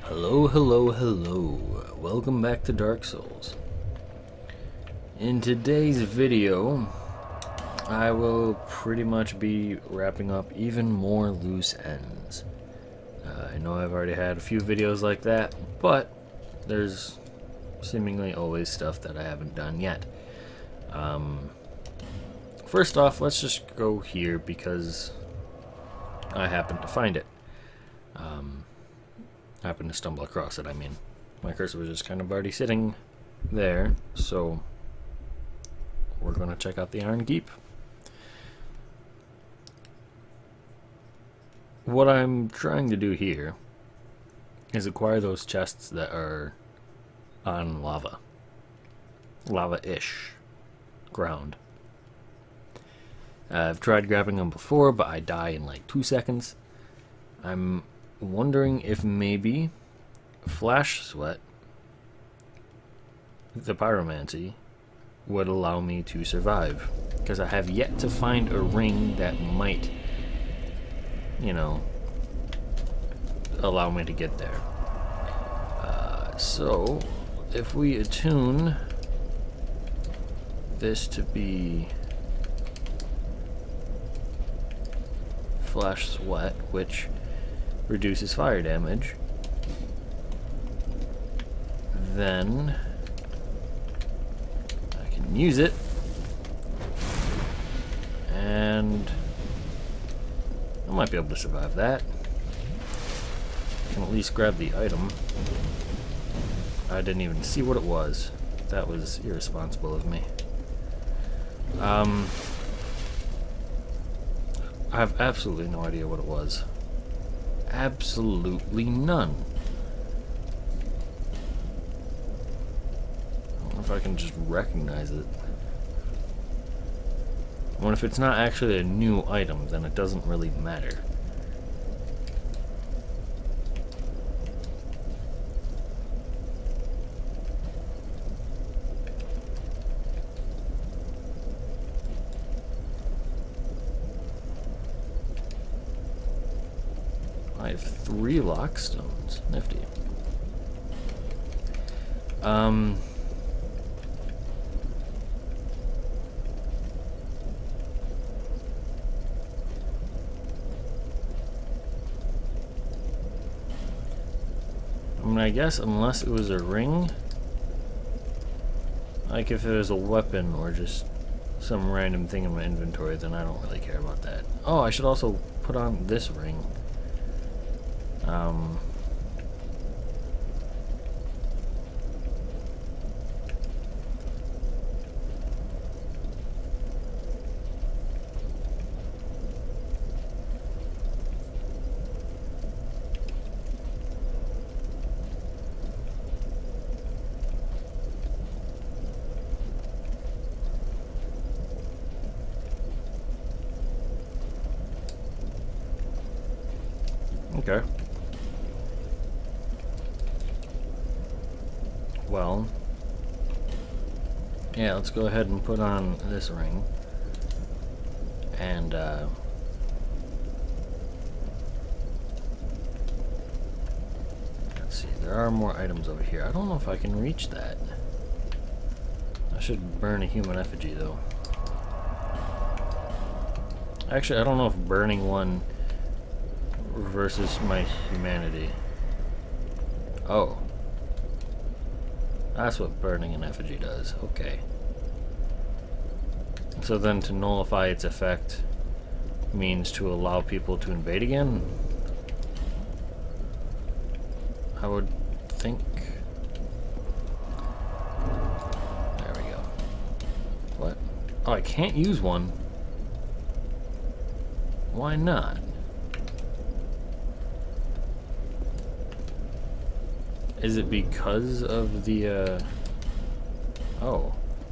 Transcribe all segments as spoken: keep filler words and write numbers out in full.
Hello, hello, hello. Welcome back to Dark Souls. In today's video, I will pretty much be wrapping up even more loose ends. Uh, I know I've already had a few videos like that, but there's seemingly always stuff that I haven't done yet. Um, first off, let's just go here because I happened to find it. Um, happened to stumble across it, I mean. My cursor was just kind of already sitting there, so we're going to check out the Iron Keep. What I'm trying to do here is acquire those chests that are on lava. Lava-ish ground. Uh, I've tried grabbing them before, but I die in like two seconds. I'm wondering if maybe Flash Sweat, the Pyromancy, would allow me to survive. Because I have yet to find a ring that might, you know, allow me to get there. Uh, so, if we attune this to be Flash Sweat, which reduces fire damage, then I can use it, and I might be able to survive that. I can at least grab the item. I didn't even see what it was. That was irresponsible of me. Um, I have absolutely no idea what it was. Absolutely none. I don't know if I can just recognize it. Well, if it's not actually a new item, then it doesn't really matter. I have three lock stones. Nifty. Um... I mean, I guess unless it was a ring, like if it was a weapon or just some random thing in my inventory, then I don't really care about that. Oh, I should also put on this ring. Um... Okay. Well, yeah, let's go ahead and put on this ring. And, uh... let's see, there are more items over here. I don't know if I can reach that. I should burn a human effigy, though. Actually, I don't know if burning one versus my humanity. Oh. That's what burning an effigy does. Okay. So then to nullify its effect means to allow people to invade again? I would think. There we go. What? Oh, I can't use one. Why not? Is it because of the, uh... oh.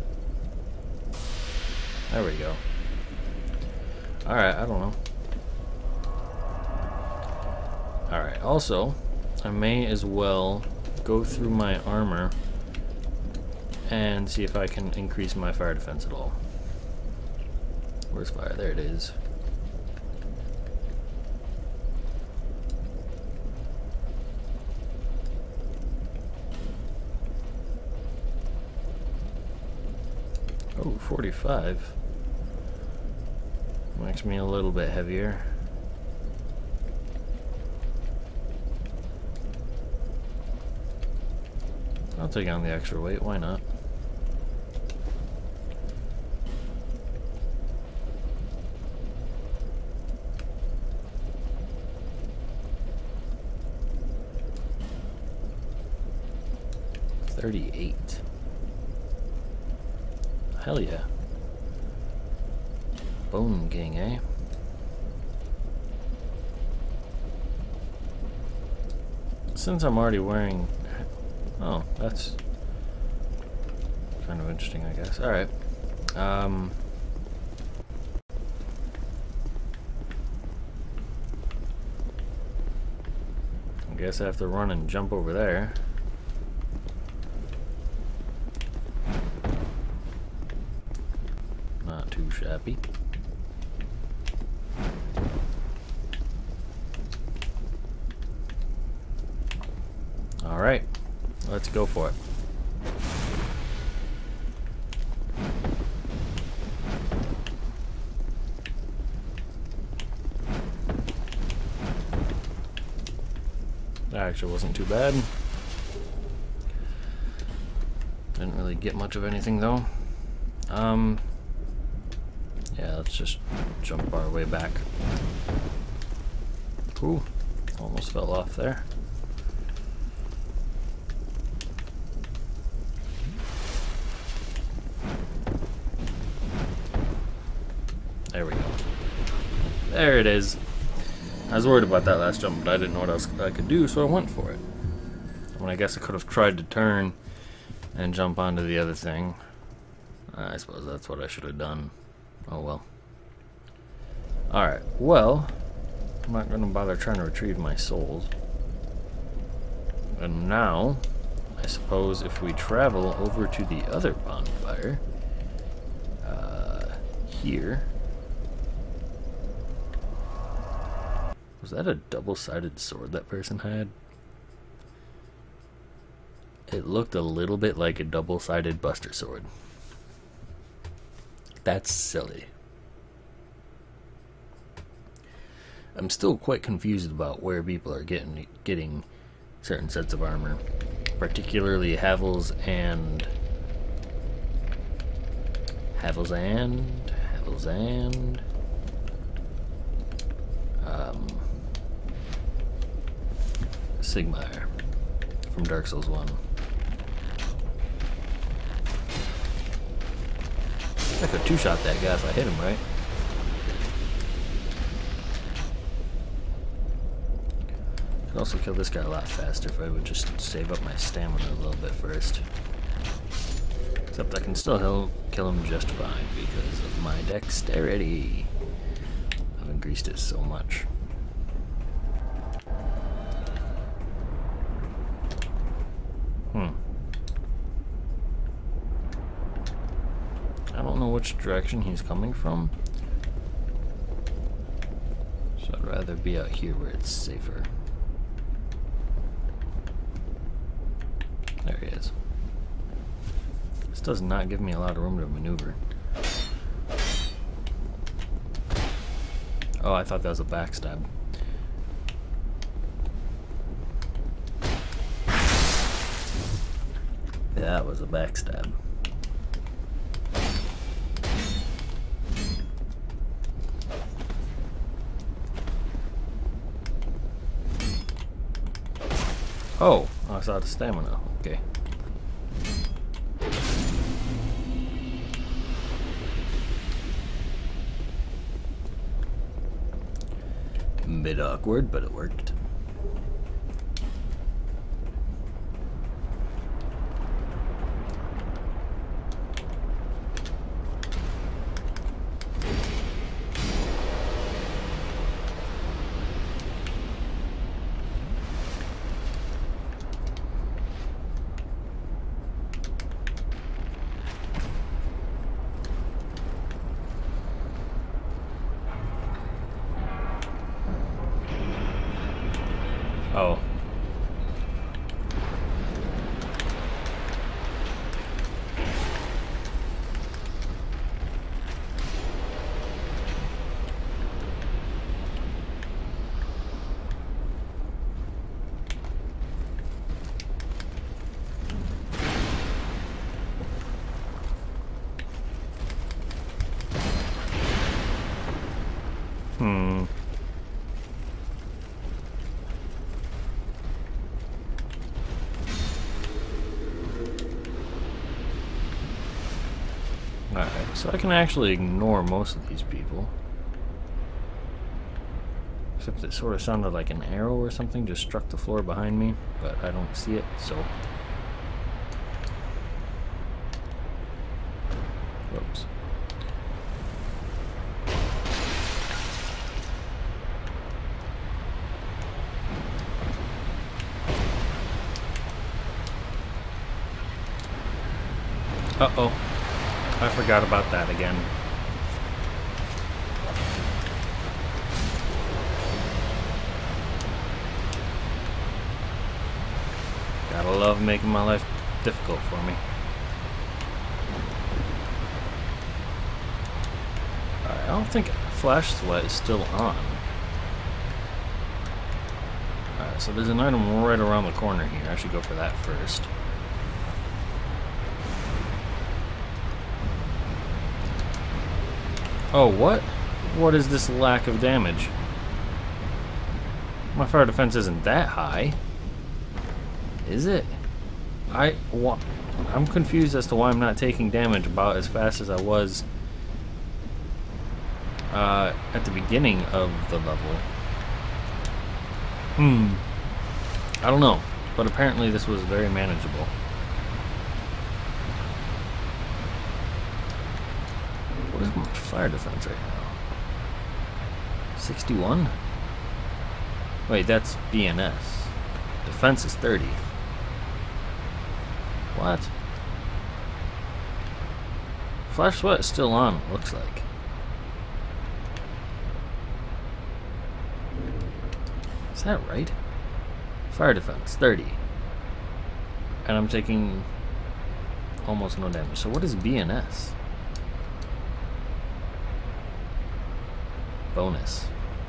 There we go. Alright, I don't know. Alright, also, I may as well go through my armor and see if I can increase my fire defense at all. Where's fire? There it is. Ooh, forty-five. Makes me a little bit heavier. I'll take on the extra weight, why not? thirty-eight. Hell yeah. Bone Gang, eh? Since I'm already wearing... Oh, that's kind of interesting, I guess. Alright. Um... I guess I have to run and jump over there. Not too shabby. Alright, let's go for it. That actually wasn't too bad. Didn't really get much of anything though. Um, yeah, let's just jump our way back. Ooh, almost fell off there. There we go. There it is. I was worried about that last jump, but I didn't know what else I could do, so I went for it. When I guess I could have tried to turn and jump onto the other thing. I suppose that's what I should have done. Oh well. Alright, well, I'm not going to bother trying to retrieve my souls. And now, I suppose if we travel over to the other bonfire, uh, here. Was that a double-sided sword that person had? It looked a little bit like a double-sided Buster sword. That's silly. I'm still quite confused about where people are getting getting certain sets of armor, particularly Havel's and Havel's and Havel's and um, Sigmar from Dark Souls one. I could two-shot that guy if I hit him right. Could also kill this guy a lot faster if I would just save up my stamina a little bit first. Except I can still kill him just fine because of my dexterity. I've increased it so much. Hmm. I don't know which direction he's coming from. So I'd rather be out here where it's safer. There he is. This does not give me a lot of room to maneuver. Oh, I thought that was a backstab. That was a backstab. Oh, I saw the stamina. Okay. Bit awkward, but it worked. So I can actually ignore most of these people. Except it sort of sounded like an arrow or something just struck the floor behind me, but I don't see it, so... Whoops. Uh-oh. I forgot about that again. Gotta love making my life difficult for me. Alright, I don't think Flash Sweat is still on. Alright, so there's an item right around the corner here. I should go for that first. Oh, what? What is this lack of damage? My fire defense isn't that high. Is it? I... Wh I'm confused as to why I'm not taking damage about as fast as I was uh, at the beginning of the level. Hmm. I don't know. But apparently this was very manageable. What is my fire defense right now? sixty-one? Wait, that's B N S. Defense is thirty. What? Flash Sweat is still on, it looks like. Is that right? Fire defense, thirty. And I'm taking almost no damage. So what is B N S? Bonus.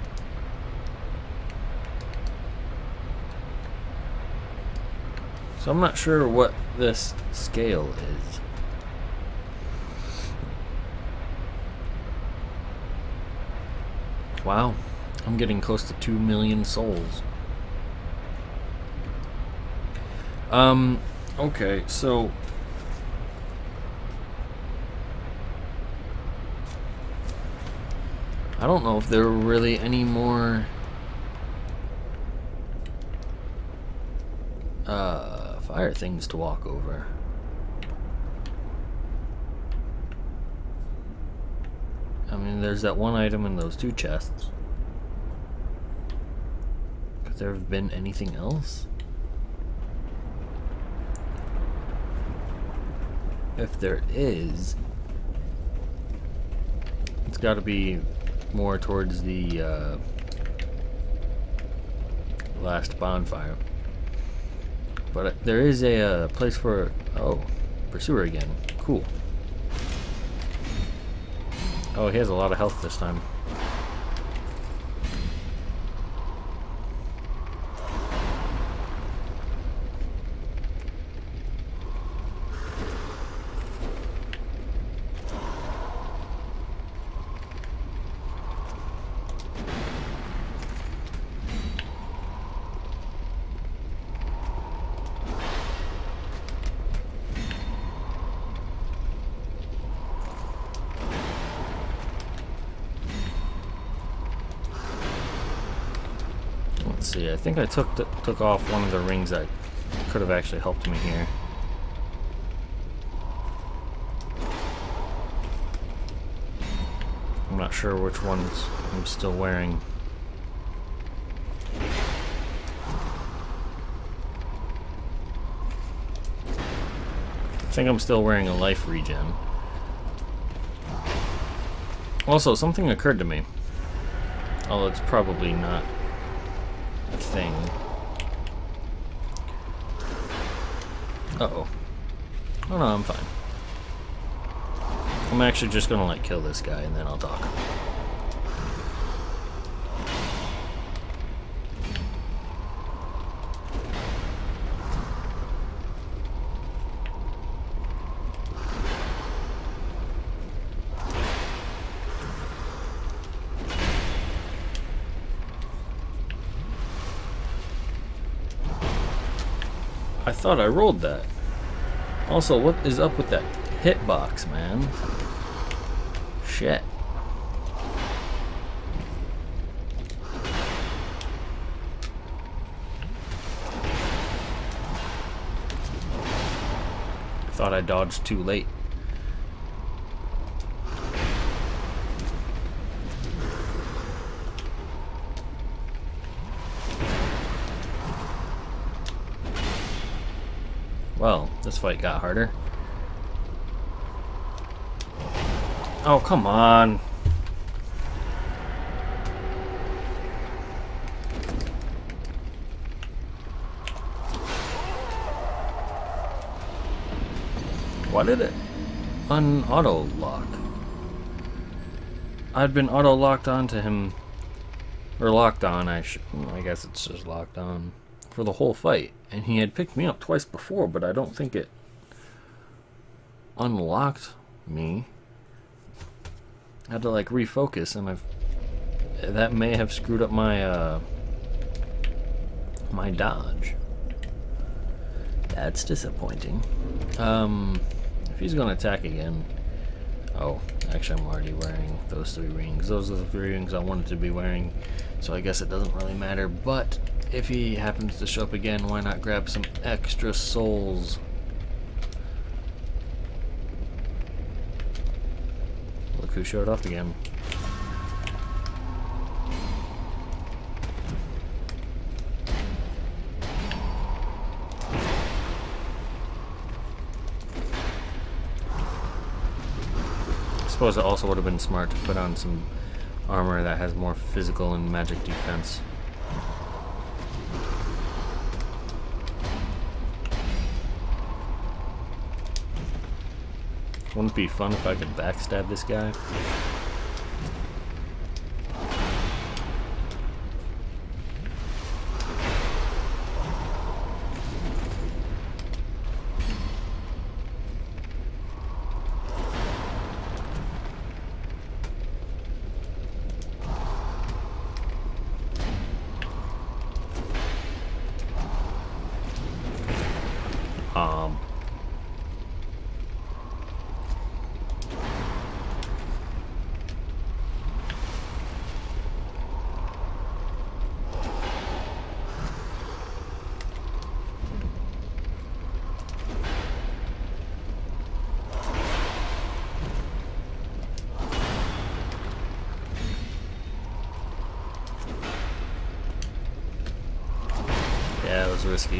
So I'm not sure what this scale is. Wow, I'm getting close to two million souls. Um, okay, so I don't know if there are really any more uh, fire things to walk over. I mean, there's that one item in those two chests. Could there have been anything else? If there is, it's got to be more towards the uh, last bonfire. But uh, there is a uh, place for... Oh, Pursuer again. Cool. Oh, he has a lot of health this time. Let's see, I think I took the, took off one of the rings that could have actually helped me here. I'm not sure which ones I'm still wearing. I think I'm still wearing a life regen. Also, something occurred to me. Although it's probably not a thing. Uh-oh. Oh no, I'm fine. I'm actually just gonna like kill this guy and then I'll talk. I thought I rolled that. Also, what is up with that hitbox, man? shit. Thought I dodged too late. Well, this fight got harder. Oh, come on. Why did it un-auto lock? I'd been auto locked onto him, or locked on. I sh I guess it's just locked on for the whole fight, and he had picked me up twice before, but I don't think it unlocked me. I had to like refocus, and I've that may have screwed up my uh, my dodge. That's disappointing. Um. If he's going to attack again... Oh, actually I'm already wearing those three rings. Those are the three rings I wanted to be wearing, so I guess it doesn't really matter. But if he happens to show up again, why not grab some extra souls? Look who showed up again. I suppose it also would have been smart to put on some armor that has more physical and magic defense. Wouldn't it be fun if I could backstab this guy? Um, yeah, it was risky.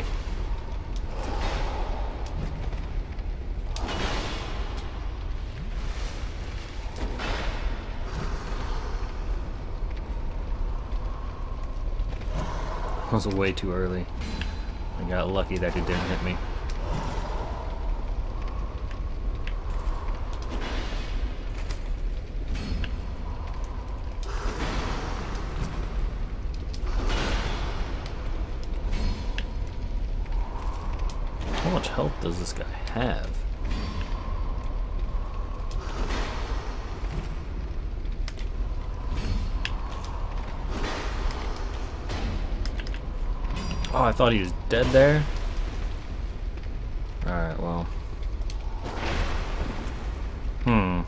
That was way too early. I got lucky that it didn't hit me. How much health does this guy have? Oh, I thought he was dead there. Alright, well. Hmm.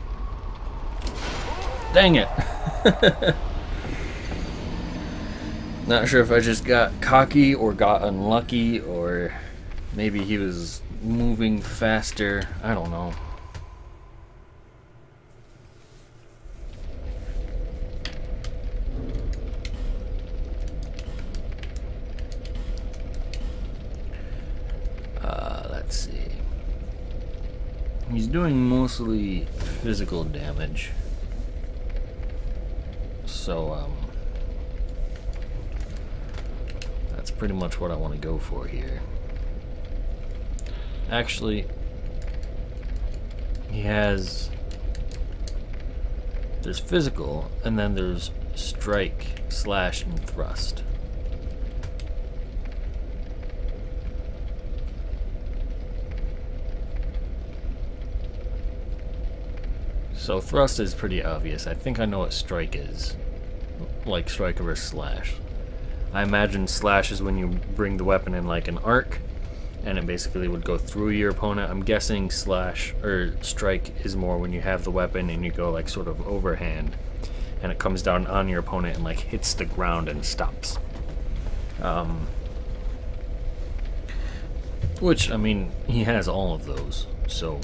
Dang it. Not sure if I just got cocky or got unlucky, or maybe he was moving faster. I don't know. Let's see. He's doing mostly physical damage. So, um, that's pretty much what I want to go for here. Actually, he has, there's physical, and then there's strike, slash, and thrust. So thrust is pretty obvious. I think I know what strike is. Like strike versus slash. I imagine slash is when you bring the weapon in like an arc, and it basically would go through your opponent. I'm guessing slash or strike is more when you have the weapon and you go like sort of overhand, and it comes down on your opponent and like hits the ground and stops. Um, which, I mean, he has all of those, so...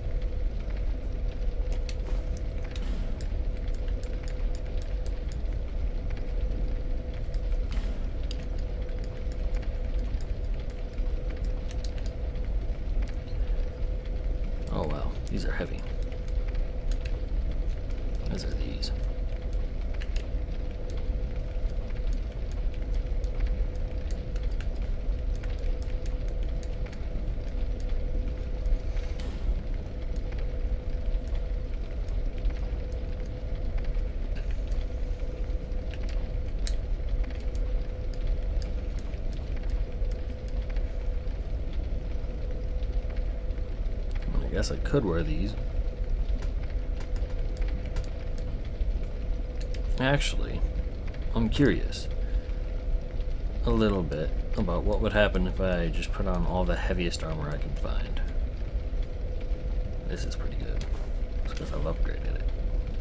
Oh wow, these are heavy. As are these. I guess I could wear these. Actually, I'm curious a little bit about what would happen if I just put on all the heaviest armor I can find. This is pretty good. It's because I've upgraded it.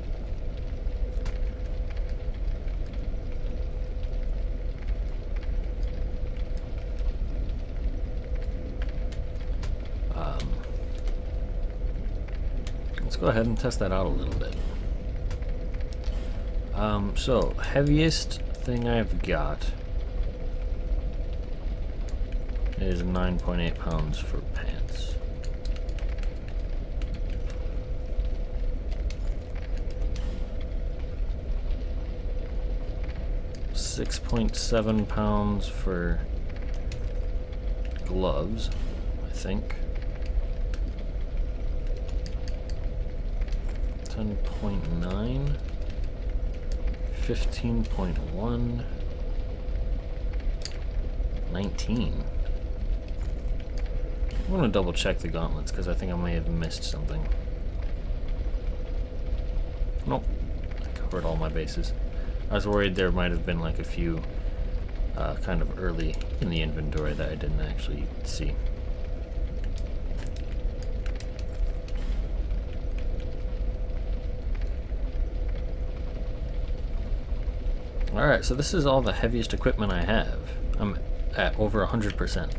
Um, let's go ahead and test that out a little bit. Um, so, heaviest thing I've got is nine point eight pounds for pants. six point seven pounds for gloves, I think. ten point nine. fifteen point one. nineteen. I want to double check the gauntlets because I think I may have missed something. Nope. I covered all my bases. I was worried there might have been like a few uh, kind of early in the inventory that I didn't actually see. Alright, so this is all the heaviest equipment I have. I'm at over one hundred percent.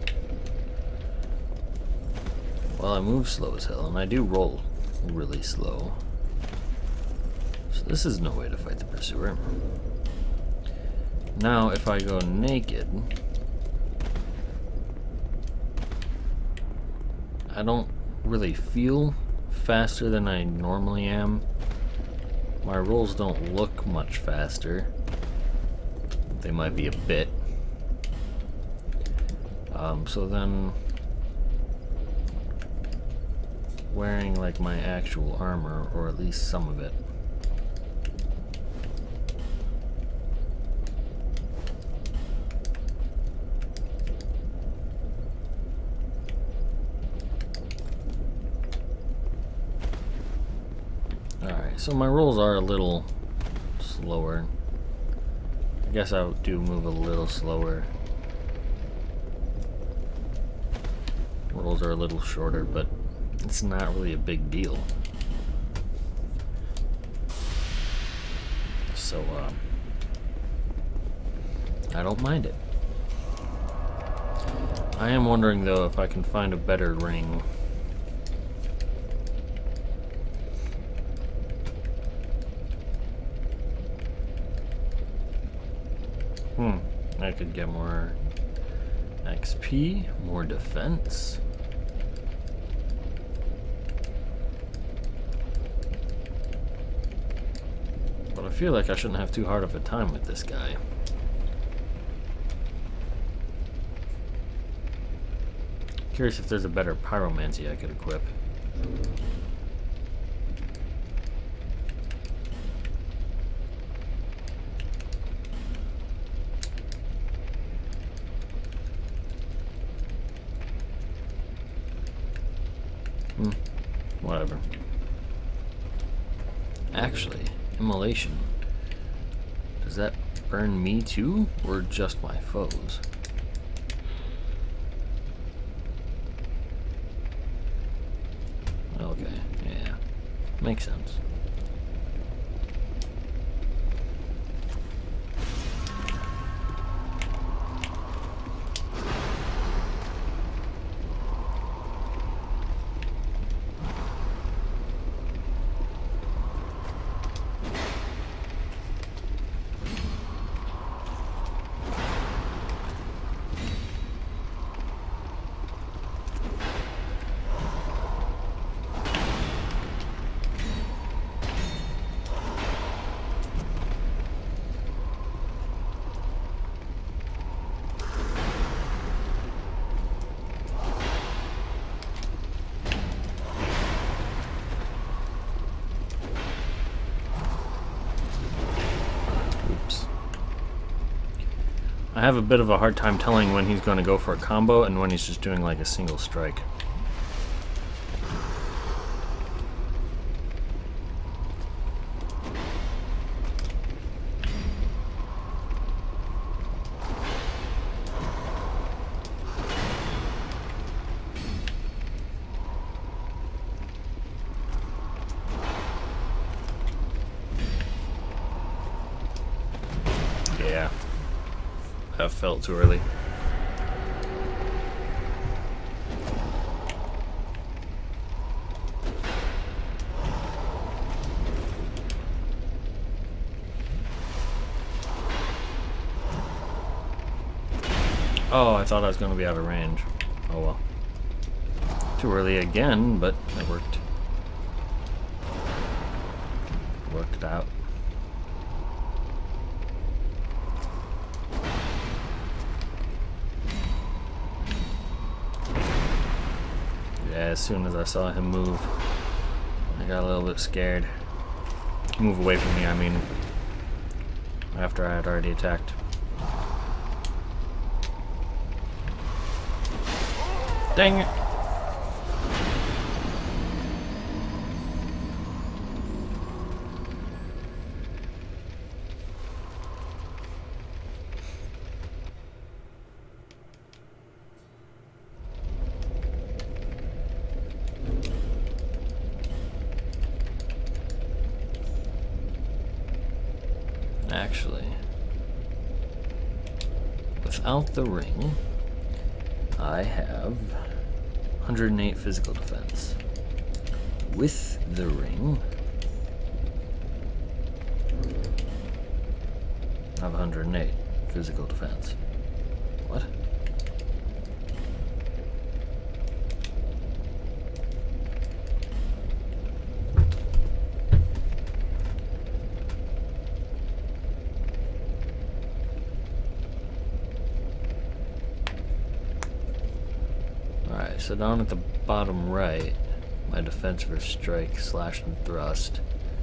Well, I move slow as hell, and I do roll really slow. So this is no way to fight the pursuer. Now, if I go naked, I don't really feel faster than I normally am. My rolls don't look much faster. They might be a bit. Um, so then, wearing like my actual armor, or at least some of it. Alright, so my rolls are a little slower. I guess I do move a little slower. Rolls are a little shorter, but it's not really a big deal. So, uh, I don't mind it. I am wondering, though, if I can find a better ring. Hmm, I could get more X P, more defense. But I feel like I shouldn't have too hard of a time with this guy. Curious if there's a better pyromancy I could equip. Hmm, whatever. Actually, immolation. Does that burn me too, or just my foes? Okay, yeah. Makes sense. I have a bit of a hard time telling when he's going to go for a combo and when he's just doing like a single strike. Yeah. That felt too early. Oh, I thought I was going to be out of range. Oh well. Too early again, but it worked. Worked out. Yeah, as soon as I saw him move, I got a little bit scared. Move away from me, I mean, after I had already attacked. Dang it! Actually, without the ring, I have one hundred eight physical defense. With the ring, I have one hundred eight physical defense. What? Alright, so down at the bottom right, my defense for strike, slash, and thrust.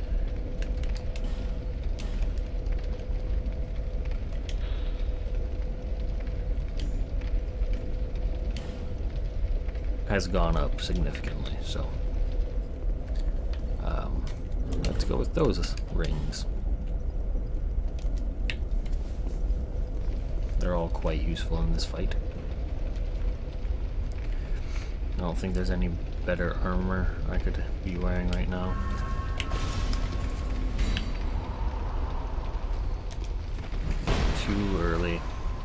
Has gone up significantly, so um, let's go with those rings. They're all quite useful in this fight. I don't think there's any better armor I could be wearing right now. Too early.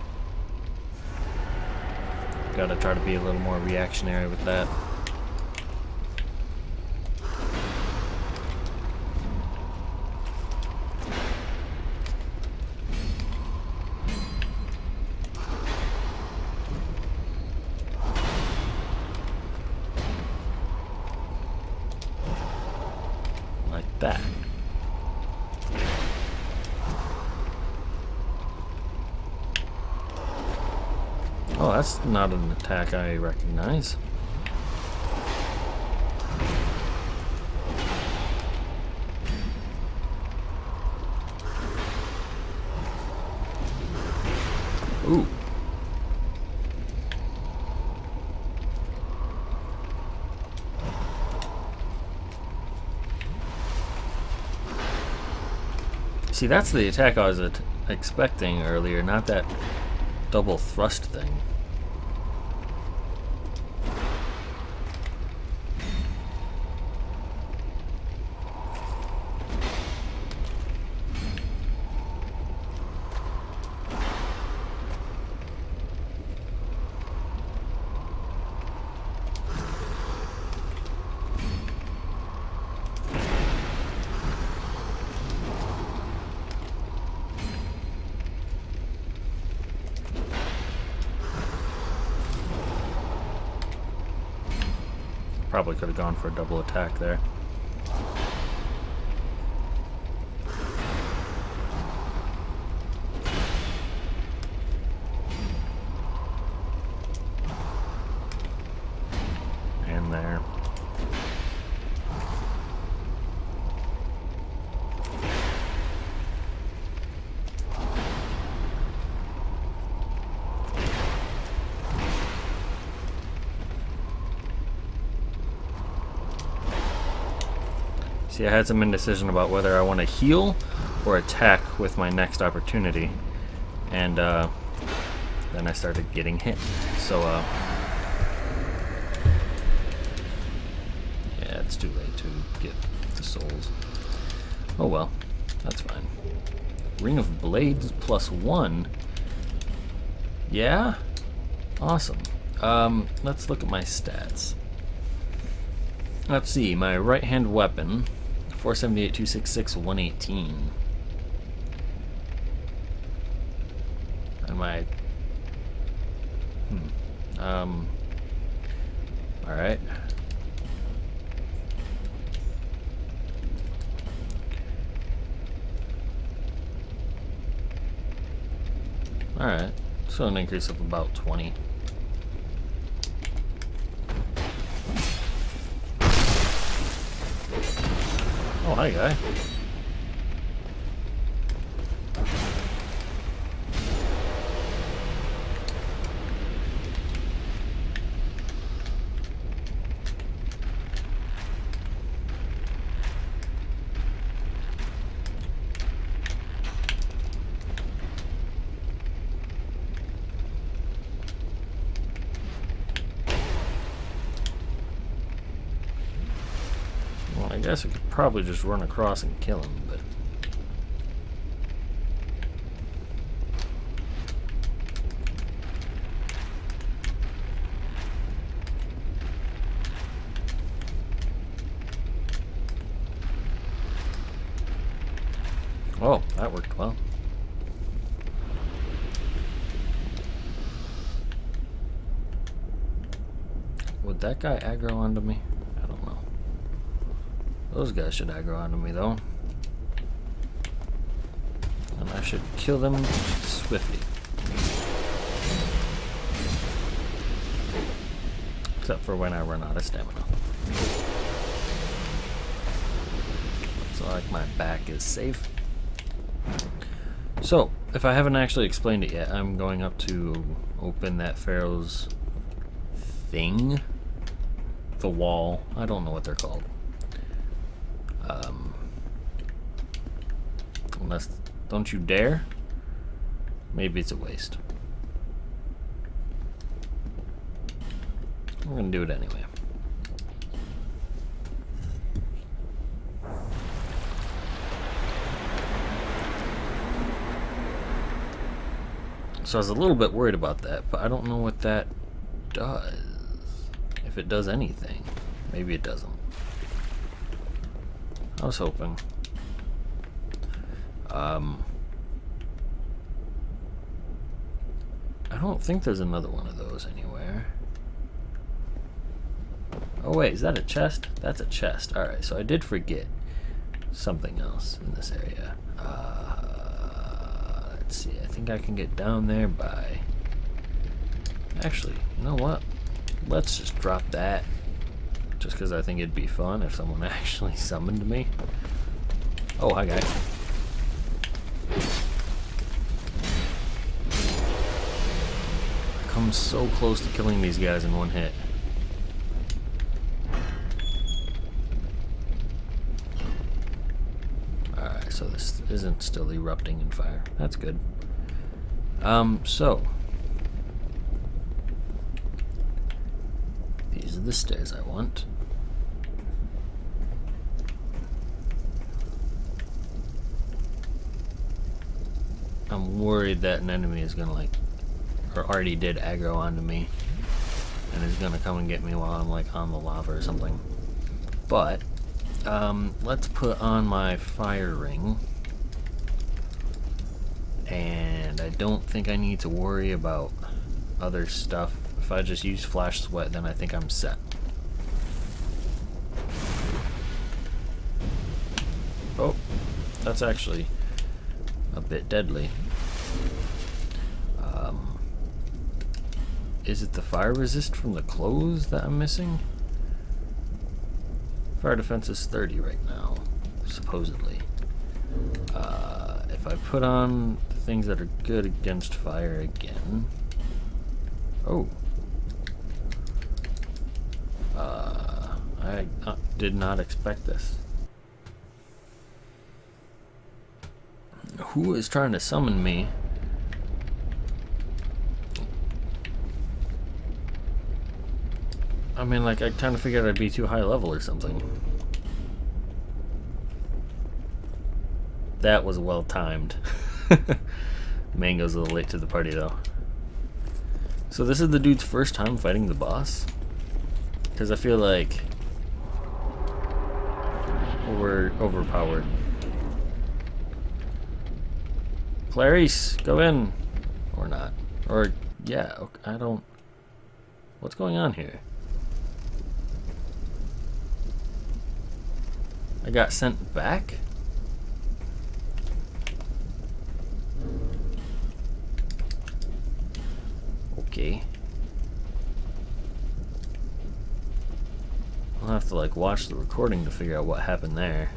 Gotta try to be a little more reactionary with that. Like that. Oh, that's not an attack I recognize. Ooh. See, that's the attack I was at expecting earlier, not that double thrust thing. Probably could have gone for a double attack there. And there. See, I had some indecision about whether I want to heal or attack with my next opportunity. And uh, then I started getting hit. So, uh, yeah, it's too late to get the souls. Oh well, that's fine. Ring of Blades plus one. Yeah? Awesome. Um, let's look at my stats. Let's see, my right hand weapon, four seventy-eight, two sixty-six, one eighteen. And my, hmm, um, alright. Alright, so an increase of about twenty. Oh, hi, guy. I guess I could probably just run across and kill him, but oh, that worked well. Would that guy aggro onto me? I don't know. Those guys should aggro onto me, though. And I should kill them swiftly. Except for when I run out of stamina. Looks like my back is safe. So, if I haven't actually explained it yet, I'm going up to open that Pharaoh's thing. The wall. I don't know what they're called. Um, unless, don't you dare? Maybe it's a waste. We're gonna do it anyway. So I was a little bit worried about that, but I don't know what that does. If it does anything. Maybe it doesn't. I was hoping. Um, I don't think there's another one of those anywhere. Oh wait, is that a chest? That's a chest. Alright, so I did forget something else in this area. Uh, let's see, I think I can get down there by... Actually, you know what? Let's just drop that. Just because I think it'd be fun if someone actually summoned me. Oh, hi, guy. I come so close to killing these guys in one hit. Alright, so this isn't still erupting in fire. That's good. Um, so... These are the stairs I want. I'm worried that an enemy is gonna like, or already did aggro onto me, and is gonna come and get me while I'm like on the lava or something. But, um, let's put on my fire ring. And I don't think I need to worry about other stuff. If I just use Flash Sweat, then I think I'm set. Oh, that's actually a bit deadly. Um, is it the fire resist from the clothes that I'm missing? Fire defense is thirty right now, supposedly. Uh, if I put on the things that are good against fire again... Oh. Uh, I uh, did not expect this. Who is trying to summon me? I mean, like, I kind of figured I'd be too high level or something. That was well timed. Mango's a little late to the party, though. So this is the dude's first time fighting the boss? Because I feel like we're overpowered. Clarice, go in. Or not. Or, yeah, okay, I don't... What's going on here? I got sent back? Okay. I'll have to like watch the recording to figure out what happened there.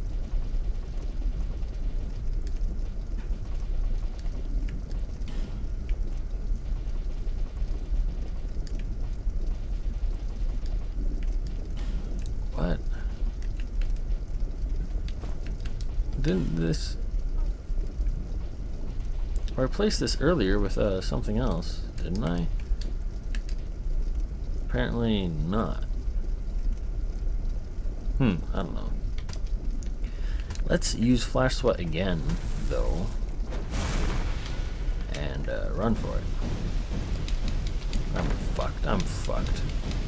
What? Didn't this... I replaced this earlier with uh, something else, didn't I? Apparently not. Hmm, I don't know. Let's use Flash Sweat again, though. And uh, run for it. I'm fucked, I'm fucked.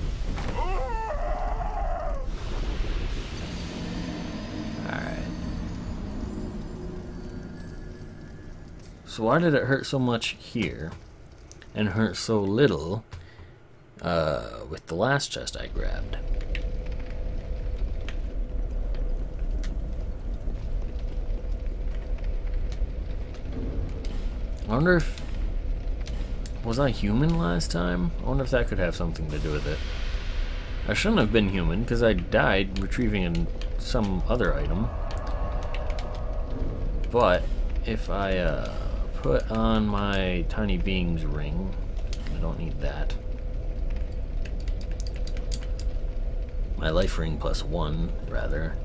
Alright. So why did it hurt so much here and hurt so little uh, with the last chest I grabbed? I wonder if... Was I human last time? I wonder if that could have something to do with it. I shouldn't have been human because I died retrieving an, some other item. But if I uh, put on my Tiny Beings ring, I don't need that. My life ring plus one, rather.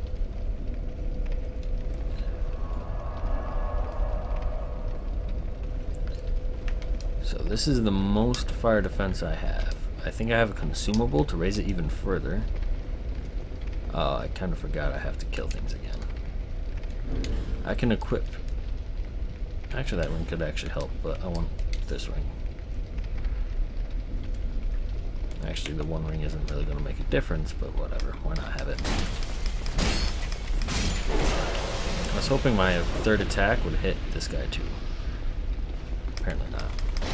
So this is the most fire defense I have. I think I have a consumable to raise it even further. Oh, I kind of forgot I have to kill things again. I can equip... Actually, that ring could actually help, but I want this ring. Actually, the one ring isn't really going to make a difference, but whatever. Why not have it? I was hoping my third attack would hit this guy too. Apparently not.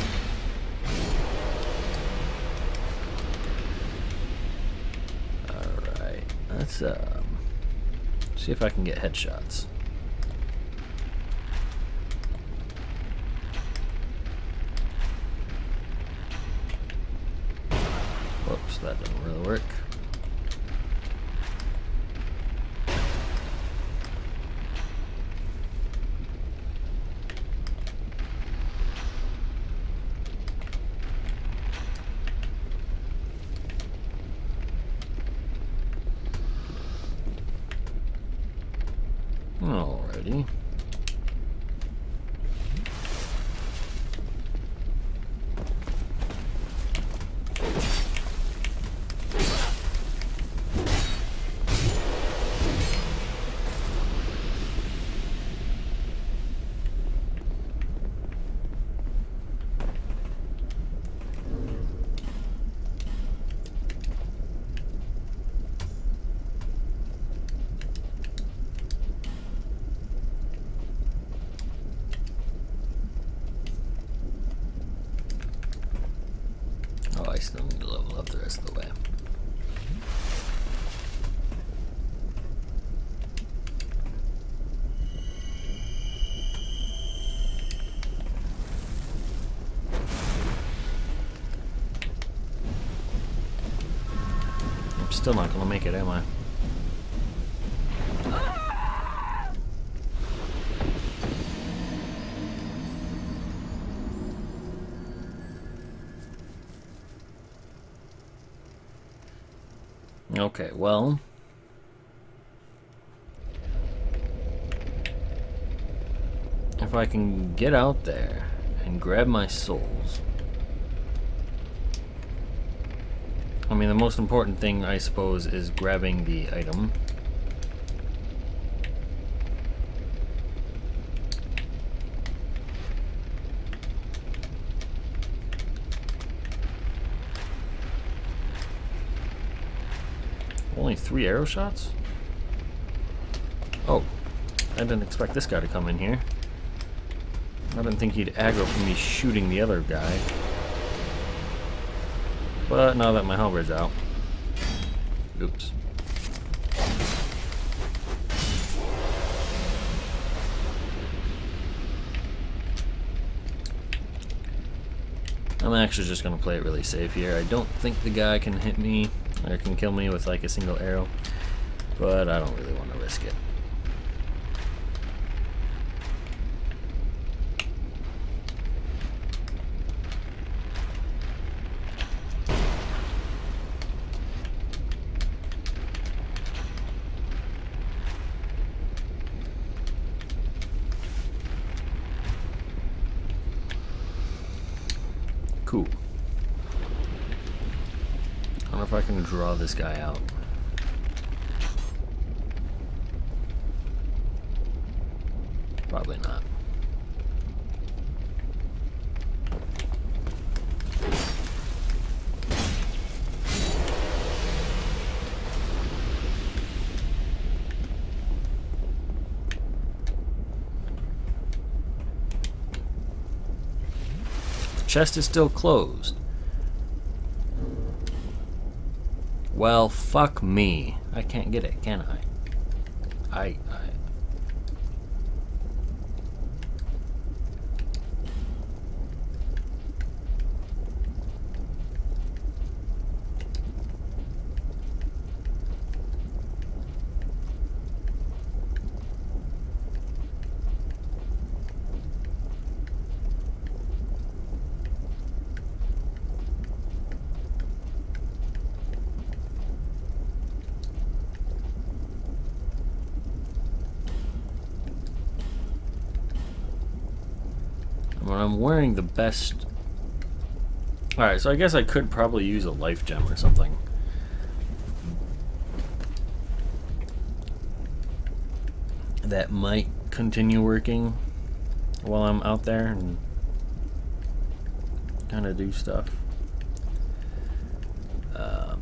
Alright, let's um, see if I can get headshots. Whoops, that didn't really work. Alrighty. Oh, I still need to level up the rest of the way. Still not gonna make it, am I? Okay, well, if I can get out there and grab my souls. I mean, the most important thing, I suppose, is grabbing the item. Only three arrow shots? Oh, I didn't expect this guy to come in here. I didn't think he'd aggro from me shooting the other guy. But now that my halberd's out. Oops. I'm actually just gonna play it really safe here. I don't think the guy can hit me or can kill me with like a single arrow, but I don't really want to risk it. Cool. I wonder if I can draw this guy out. Probably not. Chest is still closed. Well, fuck me. I can't get it, can I? I... I... When I'm wearing the best... Alright, so I guess I could probably use a life gem or something. That might continue working while I'm out there and kind of do stuff. Um...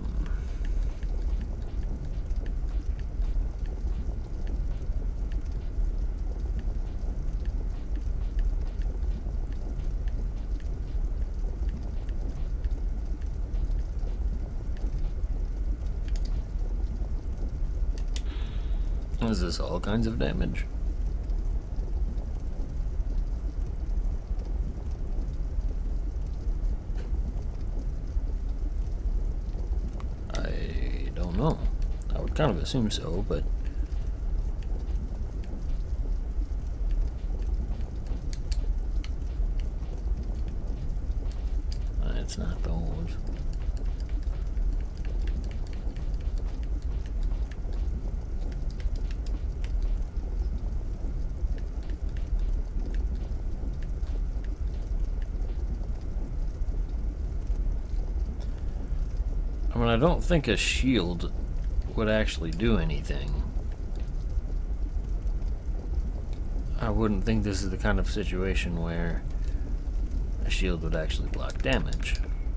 Is this all kinds of damage? I don't know. I would kind of assume so, but... It's not those. I mean, I don't think a shield would actually do anything. I wouldn't think this is the kind of situation where a shield would actually block damage.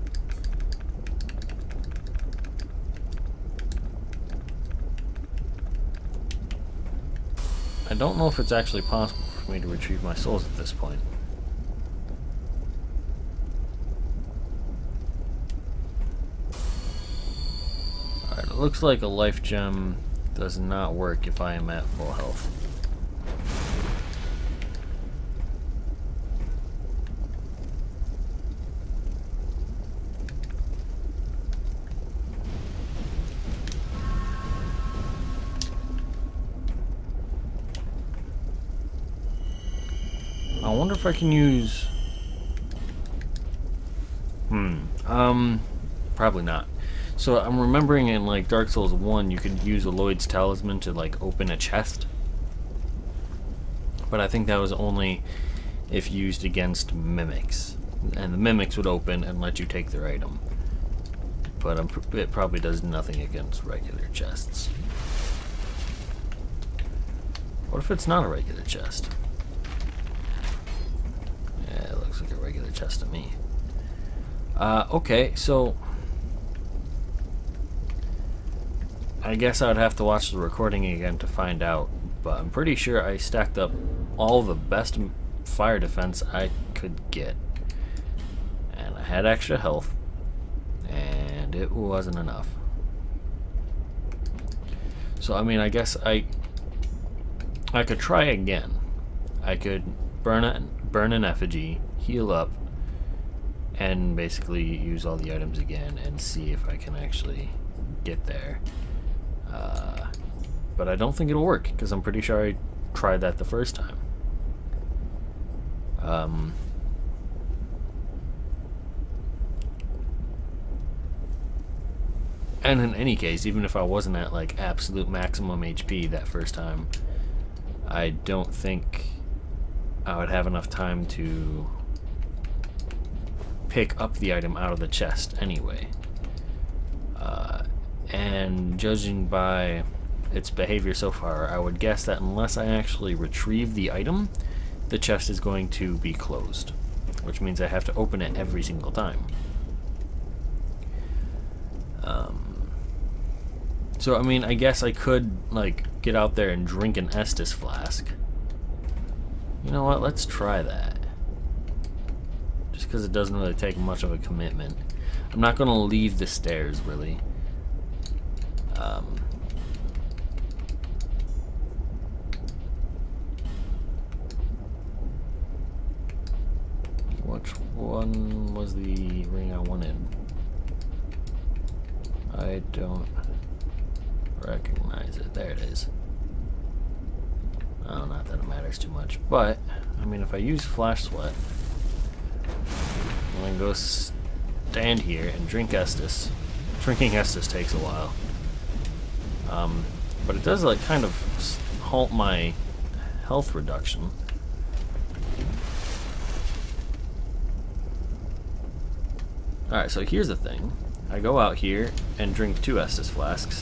I don't know if it's actually possible for me to retrieve my souls at this point. Alright, it looks like a life gem does not work if I am at full health. wonder if I can use... Hmm. Um, probably not. So I'm remembering in like Dark Souls one, you could use a Lloyd's Talisman to like open a chest. But I think that was only if used against mimics. And the mimics would open and let you take their item. But I'm, it probably does nothing against regular chests. What if it's not a regular chest? Yeah, it looks like a regular chest to me. Uh, okay, so... I guess I would have to watch the recording again to find out, but I'm pretty sure I stacked up all the best fire defense I could get. And I had extra health, and it wasn't enough. So, I mean, I guess I... I could try again. I could burn a, burn an effigy, heal up, and basically use all the items again and see if I can actually get there. Uh, but I don't think it'll work because I'm pretty sure I tried that the first time. Um, and in any case, even if I wasn't at like absolute maximum H P that first time, I don't think I would have enough time to pick up the item out of the chest anyway. Uh, and judging by its behavior so far, I would guess that unless I actually retrieve the item, the chest is going to be closed, which means I have to open it every single time. Um, so, I mean, I guess I could, like, get out there and drink an Estus flask. You know what? Let's try that. Just because it doesn't really take much of a commitment. I'm not going to leave the stairs, really. Um, which one was the ring I wanted? I don't recognize it. There it is. Oh, not that it matters too much. But, I mean, if I use Flash Sweat, I'm gonna go stand here and drink Estus. Drinking Estus takes a while. Um, but it does, like, kind of halt my health reduction. Alright, so here's the thing. I go out here and drink two Estus flasks.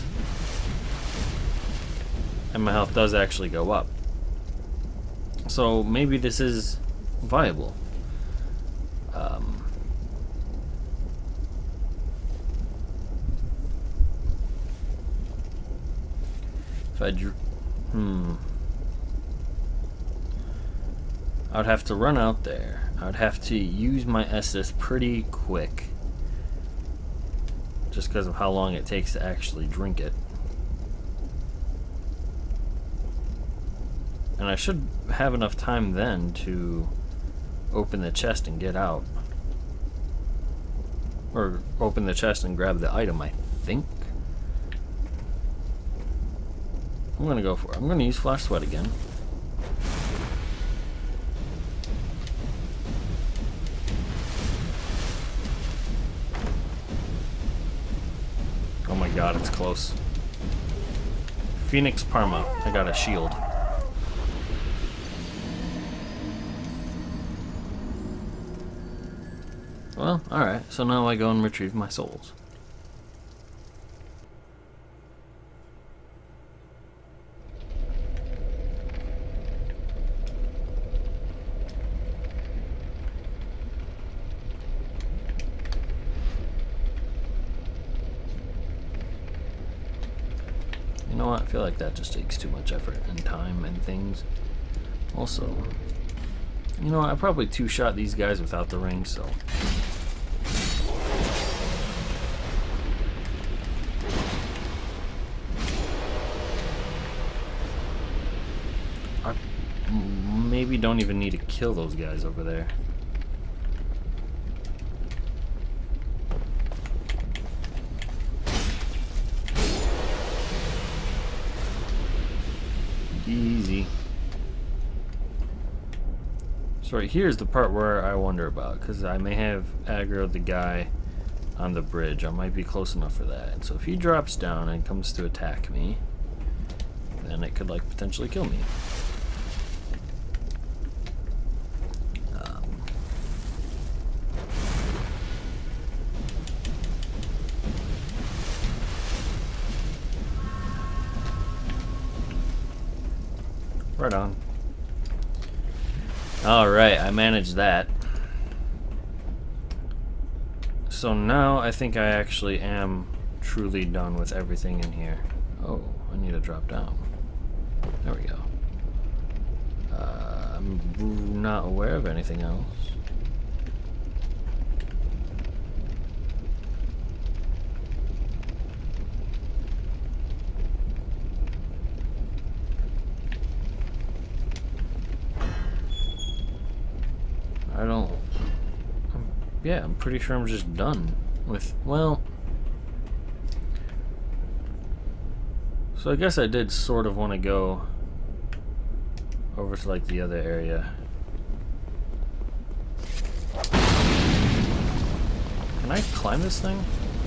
And my health does actually go up. So maybe this is viable. Um, if I drew, hmm, I would have to run out there. I would have to use my Estus pretty quick, just because of how long it takes to actually drink it. And I should have enough time then to open the chest and get out. Or open the chest and grab the item, I think. I'm gonna go for it. I'm gonna use Flash Sweat again. Oh my god, it's close. Phoenix Parma. I got a shield. Well, alright, so now I go and retrieve my souls. You know what, I feel like that just takes too much effort and time and things. Also, you know what, I probably two-shot these guys without the ring, so... I maybe don't even need to kill those guys over there. So right here's the part where I wonder about, because I may have aggroed the guy on the bridge. I might be close enough for that. And so if he drops down and comes to attack me, then it could like potentially kill me. Um, right on. Alright, I managed that. So now I think I actually am truly done with everything in here. Oh, I need to drop down. There we go. Uh, I'm not aware of anything else. I don't... I'm, yeah, I'm pretty sure I'm just done with... Well... So I guess I did sort of want to go over to like the other area. Can I climb this thing?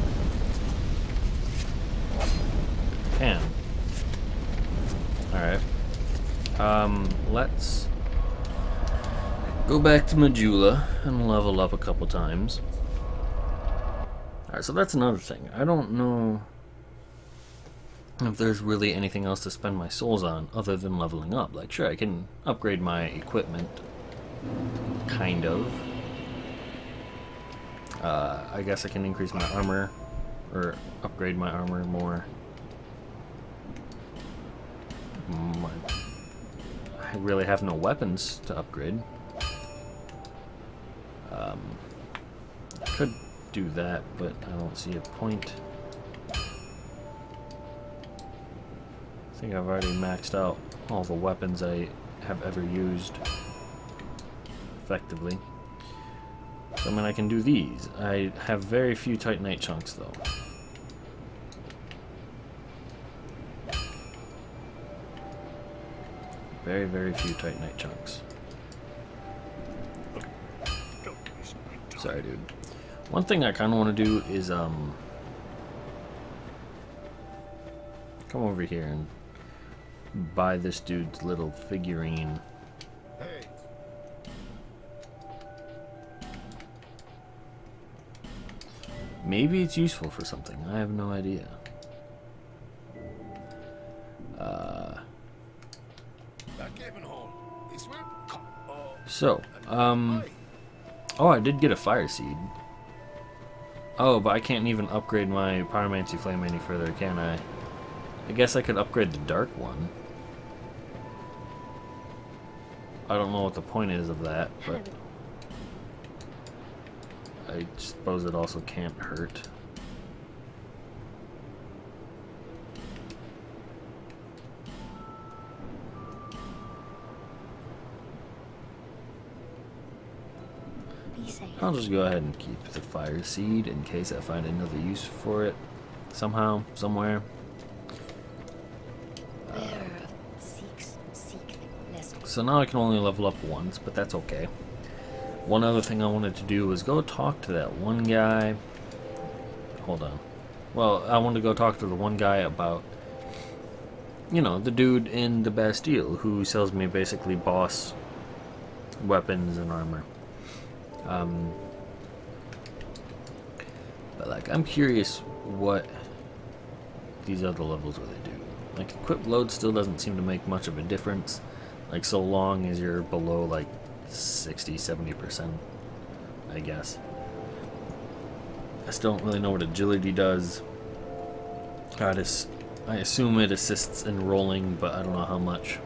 I can. Alright. Um, let's go back to Majula and level up a couple times. Alright, so that's another thing. I don't know if there's really anything else to spend my souls on other than leveling up. Like, sure, I can upgrade my equipment, kind of. Uh, I guess I can increase my armor, or upgrade my armor more. My, I really have no weapons to upgrade. Um, I could do that, but I don't see a point. I think I've already maxed out all the weapons I have ever used effectively. So I mean I can do these. I have very few Titanite chunks though. Very, very few Titanite chunks. Sorry dude. One thing I kinda wanna do is um come over here and buy this dude's little figurine. Hey. Maybe it's useful for something. I have no idea. Uh, so, um, oh, I did get a fire seed. Oh, but I can't even upgrade my Pyromancy Flame any further, can I? I guess I could upgrade the dark one. I don't know what the point is of that, but I suppose it also can't hurt. I'll just go ahead and keep the fire seed in case I find another use for it somehow, somewhere. So now I can only level up once, but that's okay. One other thing I wanted to do was go talk to that one guy. Hold on. Well, I wanted to go talk to the one guy about, you know, the dude in the Bastille who sells me basically boss weapons and armor. Um, but like, I'm curious what these other levels really do. Like, equip load still doesn't seem to make much of a difference. Like, so long as you're below, like, sixty, seventy percent, I guess. I still don't really know what agility does. I just, I assume it assists in rolling, but I don't know how much.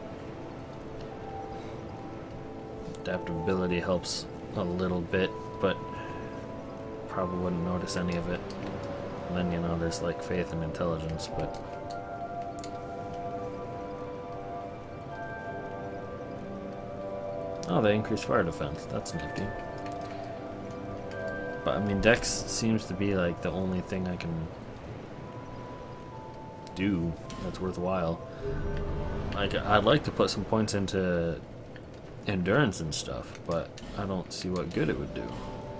Adaptability helps a little bit, but probably wouldn't notice any of it. And then, you know, there's, like, faith and intelligence, but... Oh, they increase fire defense. That's nifty. But, I mean, Dex seems to be, like, the only thing I can do that's worthwhile. Like, I'd like to put some points into endurance and stuff, but I don't see what good it would do.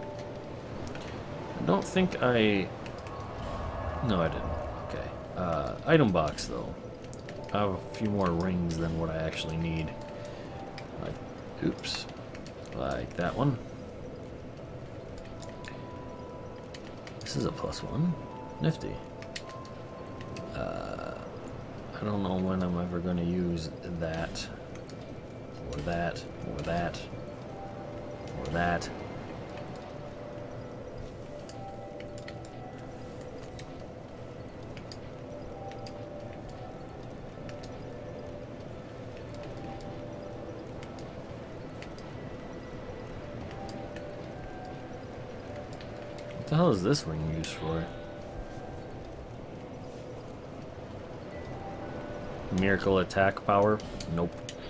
I don't think I... No, I didn't. Okay. Uh, item box, though. I have a few more rings than what I actually need. Like, oops. Like that one. This is a plus one. Nifty. Uh, I don't know when I'm ever going to use that. Or that. Or that. Or that. What the hell is this ring used for? Miracle attack power? Nope.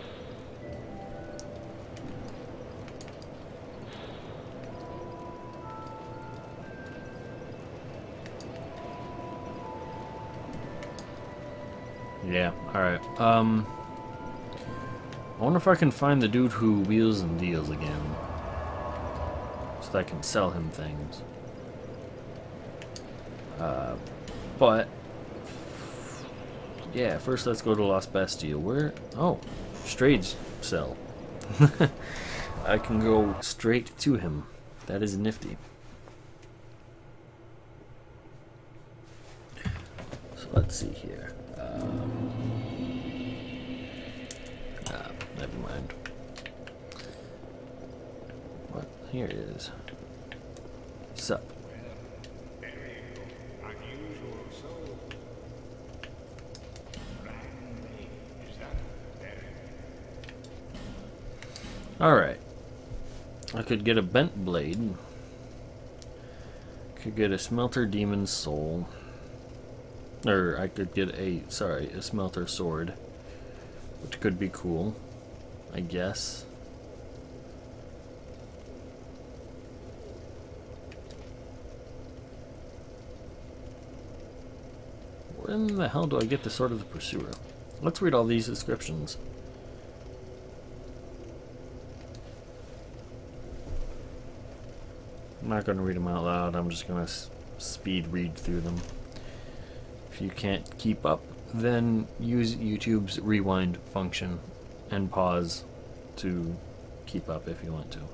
Yeah, alright. Um, I wonder if I can find the dude who wheels and deals again. So that I can sell him things. Uh, but... Yeah, first let's go to Lost Bastille. Where? Oh, Strade's cell. I can go straight to him. That is nifty. So let's see here. Um, ah, never mind. What? Here it is. Sup? Alright. I could get a bent blade. Could get a smelter demon's soul. Or I could get a, sorry, a smelter sword. Which could be cool, I guess. Where in the hell do I get the Sword of the Pursuer? Let's read all these descriptions. I'm not going to read them out loud, I'm just going to speed read through them. If you can't keep up, then use YouTube's rewind function and pause to keep up if you want to.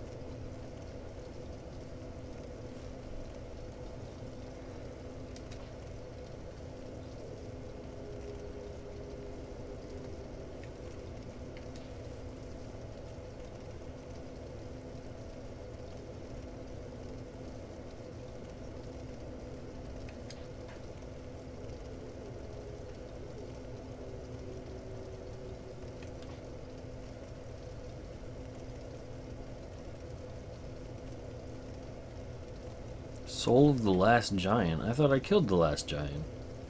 Soul of the Last Giant? I thought I killed the last giant.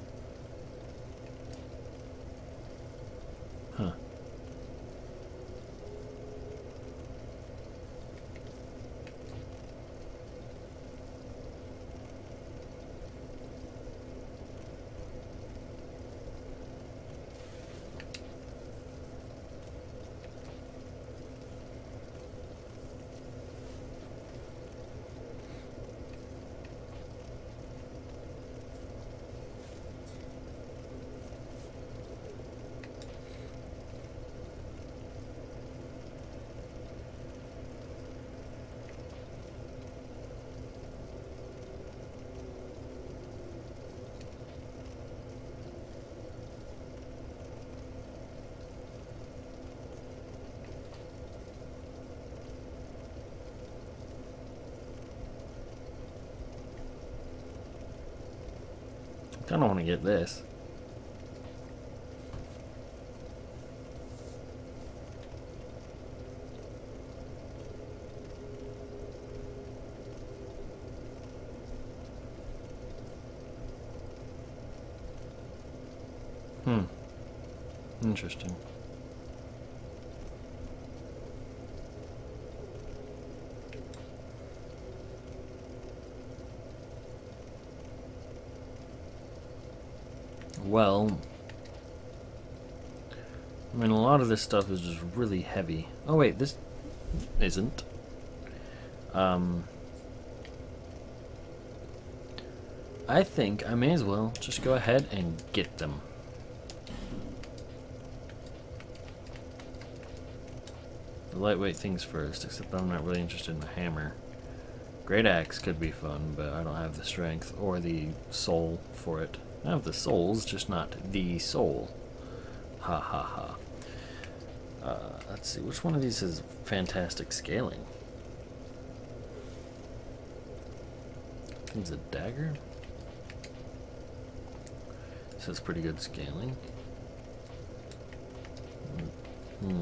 Huh. I don't want to get this. Hmm. Interesting. Well, I mean, a lot of this stuff is just really heavy. Oh wait, this isn't. Um, I think I may as well just go ahead and get them. The lightweight things first, except I'm not really interested in the hammer. Great axe could be fun, but I don't have the strength or the soul for it. I have the souls, just not the soul. Ha ha ha. Uh, let's see, which one of these has fantastic scaling? I think it's a dagger. This has pretty good scaling. Hmm.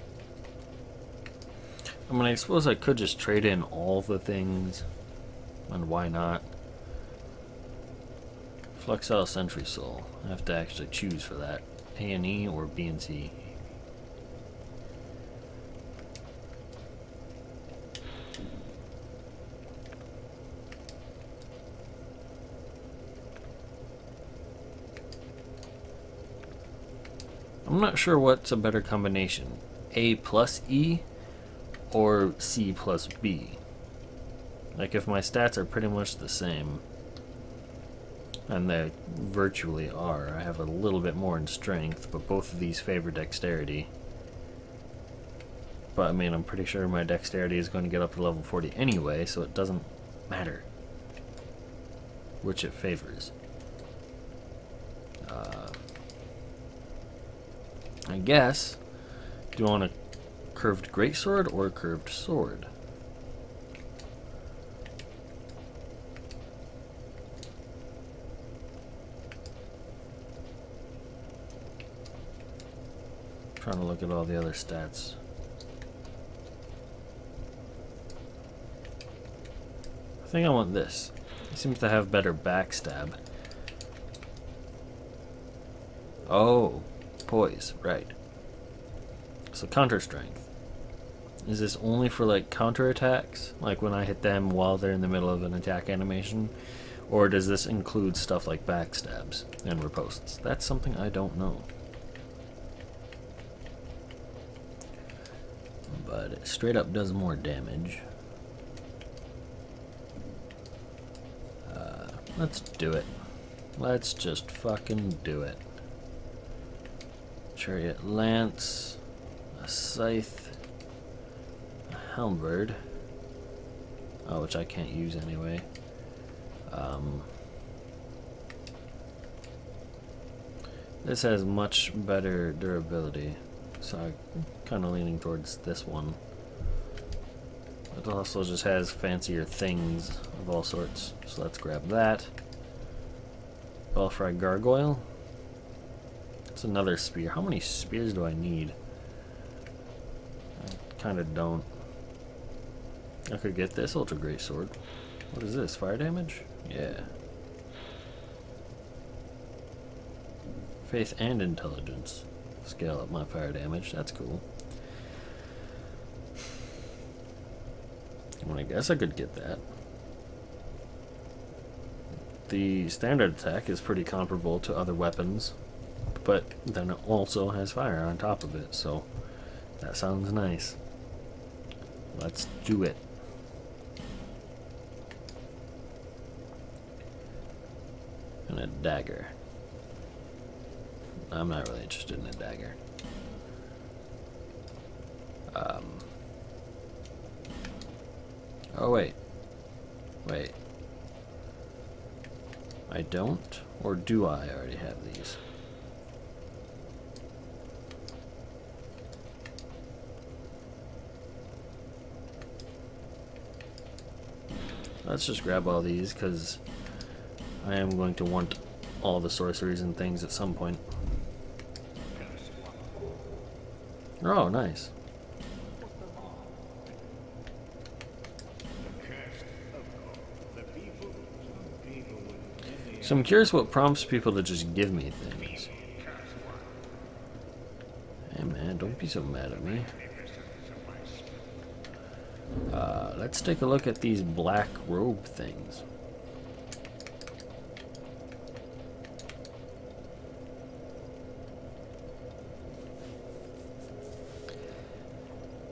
I mean, I suppose I could just trade in all the things, and why not? Flexile Sentry Soul. I have to actually choose for that. A and E or B and C. I'm not sure what's a better combination. A plus E or C plus B. Like if my stats are pretty much the same, and they virtually are, I have a little bit more in strength, but both of these favor dexterity. But I mean, I'm pretty sure my dexterity is going to get up to level forty anyway, so it doesn't matter which it favors. Uh, I guess, do you want a curved greatsword or a curved sword? Trying to look at all the other stats. I think I want this. It seems to have better backstab. Oh, poise, right. So counter strength. Is this only for like counter attacks? Like when I hit them while they're in the middle of an attack animation? Or does this include stuff like backstabs and riposts? That's something I don't know. But it straight up does more damage. Uh, let's do it. Let's just fucking do it. Chariot lance, a scythe, a halberd, oh, which I can't use anyway. Um, this has much better durability, so I'm kind of leaning towards this one. It also just has fancier things of all sorts, so let's grab that. Belfry Gargoyle. It's another spear. How many spears do I need? I kind of don't. I could get this Ultra Great Sword. What is this? Fire damage? Yeah. Faith and intelligence. Scale up my fire damage. That's cool. Well, I guess I could get that. The standard attack is pretty comparable to other weapons, but then it also has fire on top of it, so that sounds nice. Let's do it. And a dagger. I'm not really interested in a dagger. Um. Oh, wait. Wait. I don't? Or do I already have these? Let's just grab all these, because I am going to want all the sorceries and things at some point. Oh, nice. So I'm curious what prompts people to just give me things. Hey man, don't be so mad at me. Uh, let's take a look at these black robe things.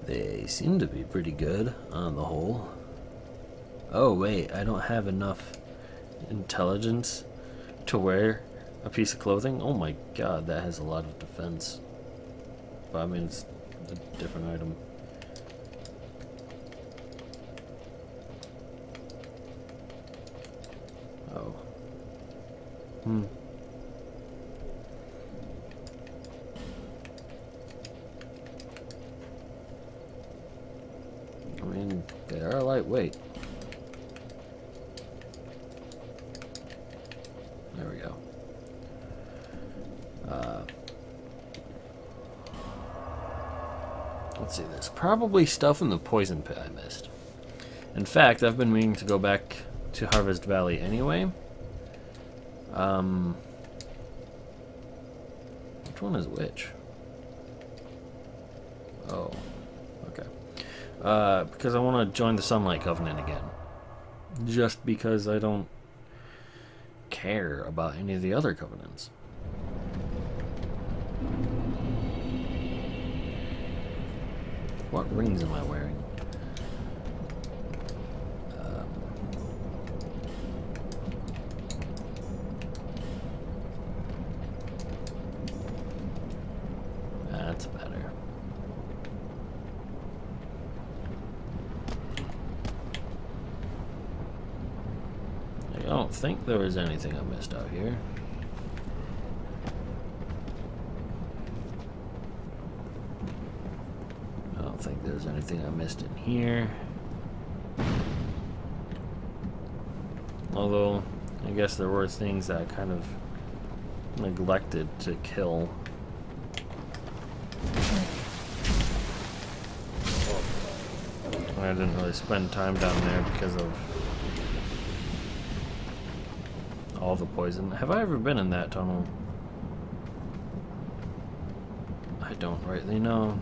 They seem to be pretty good on the whole. Oh wait, I don't have enough intelligence to wear a piece of clothing? Oh my god, that has a lot of defense. But I mean, it's a different item. Oh. Hmm. I mean, they are lightweight. There we go. Uh, let's see, there's probably stuff in the poison pit I missed. In fact, I've been meaning to go back to Harvest Valley anyway. Um, which one is which? Oh, okay. Uh, because I want to join the Sunlight Covenant again. Just because I don't care about any of the other covenants. What rings am I wearing? Um, that's better. I don't think there was anything I missed out here. I don't think there's anything I missed in here. Although, I guess there were things that I kind of neglected to kill. I didn't really spend time down there because of all the poison. Have I ever been in that tunnel? I don't rightly know.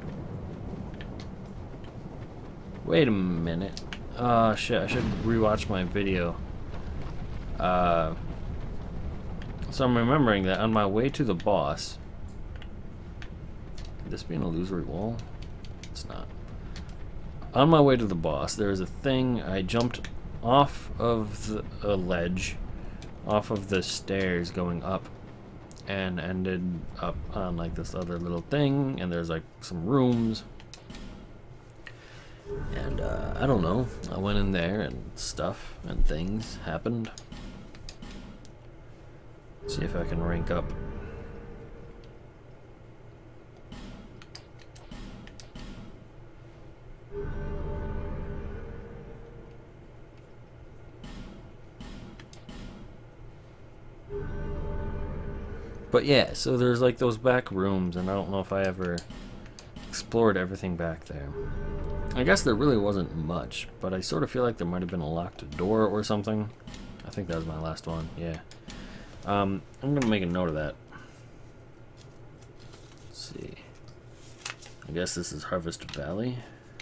Wait a minute. Oh shit, I should rewatch my video. Uh, so I'm remembering that on my way to the boss... Could this be an illusory wall? It's not. On my way to the boss, there is a thing. I jumped off of the, a ledge, off of the stairs going up, and ended up on like this other little thing, and there's like some rooms. And uh, I don't know, I went in there and stuff and things happened. See if I can rank up. But yeah, so there's like those back rooms, and I don't know if I ever explored everything back there. I guess there really wasn't much, but I sort of feel like there might have been a locked door or something. I think that was my last one, yeah. Um, I'm gonna make a note of that. Let's see. I guess this is Harvest Valley.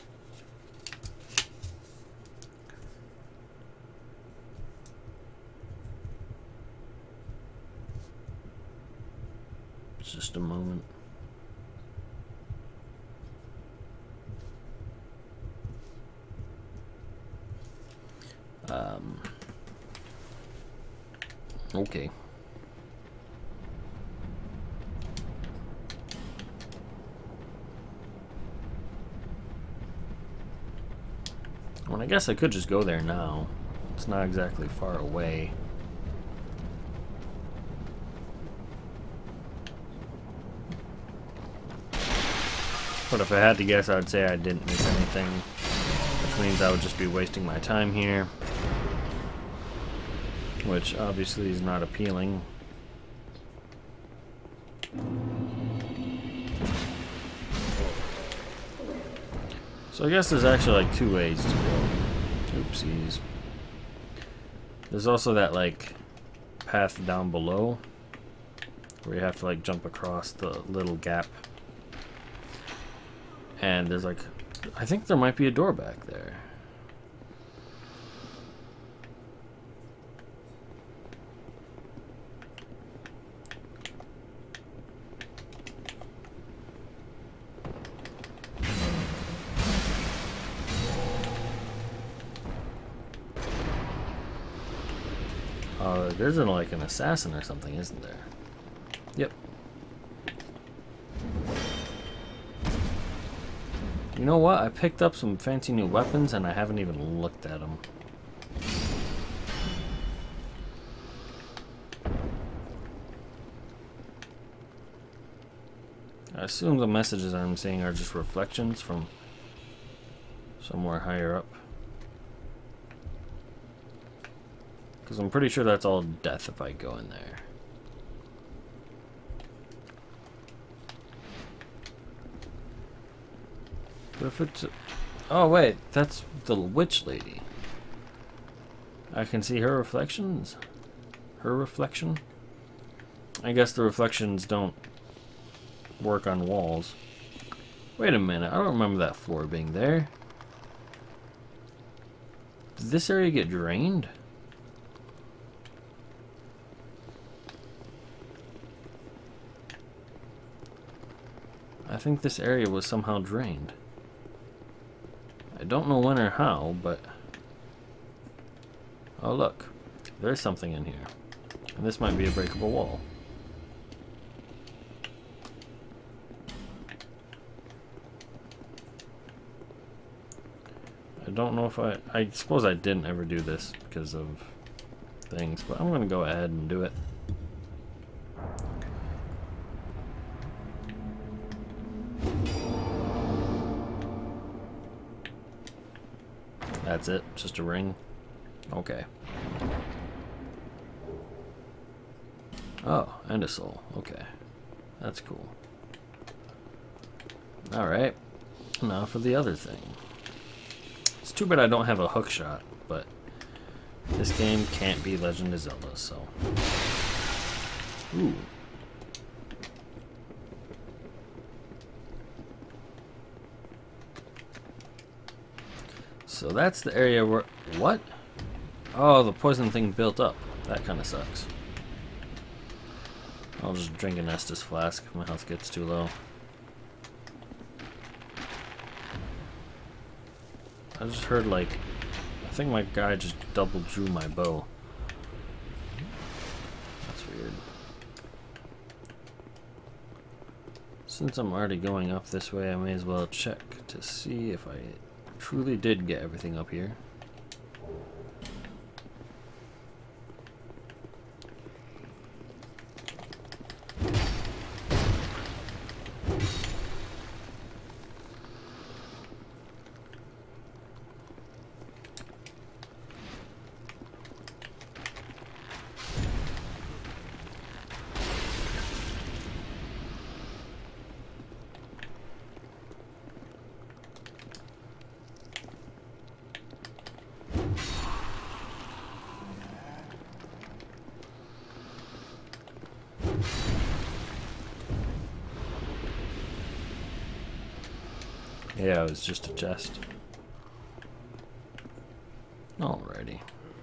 Just a moment. Um, okay. Well, I guess I could just go there now. It's not exactly far away. But if I had to guess, I would say I didn't miss anything, which means I would just be wasting my time here, which obviously is not appealing. So I guess there's actually like two ways to go. Oopsies. There's also that like path down below where you have to like jump across the little gap. And there's like, I think there might be a door back there. Uh, there's an, like an assassin or something, isn't there? Yep. You know what? I picked up some fancy new weapons and I haven't even looked at them. I assume the messages I'm seeing are just reflections from somewhere higher up. Because I'm pretty sure that's all death if I go in there. But if it's... Oh wait, that's the witch lady. I can see her reflections? Her reflection? I guess the reflections don't work on walls. Wait a minute, I don't remember that floor being there. Did this area get drained? I think this area was somehow drained. I don't know when or how, but... Oh look, there's something in here. And this might be a breakable wall. I don't know if I... I suppose I didn't ever do this because of things, but I'm going to go ahead and do it. That's it? Just a ring? Okay. Oh, and a soul. Okay. That's cool. Alright. Now for the other thing. It's too bad I don't have a hook shot, but this game can't be Legend of Zelda, so... Ooh. So that's the area where... What? Oh, the poison thing built up. That kind of sucks. I'll just drink an Estus flask if my health gets too low. I just heard, like... I think my guy just double drew my bow. That's weird. Since I'm already going up this way, I may as well check to see if I... truly did get everything up here. Yeah, it was just a chest. Alrighty.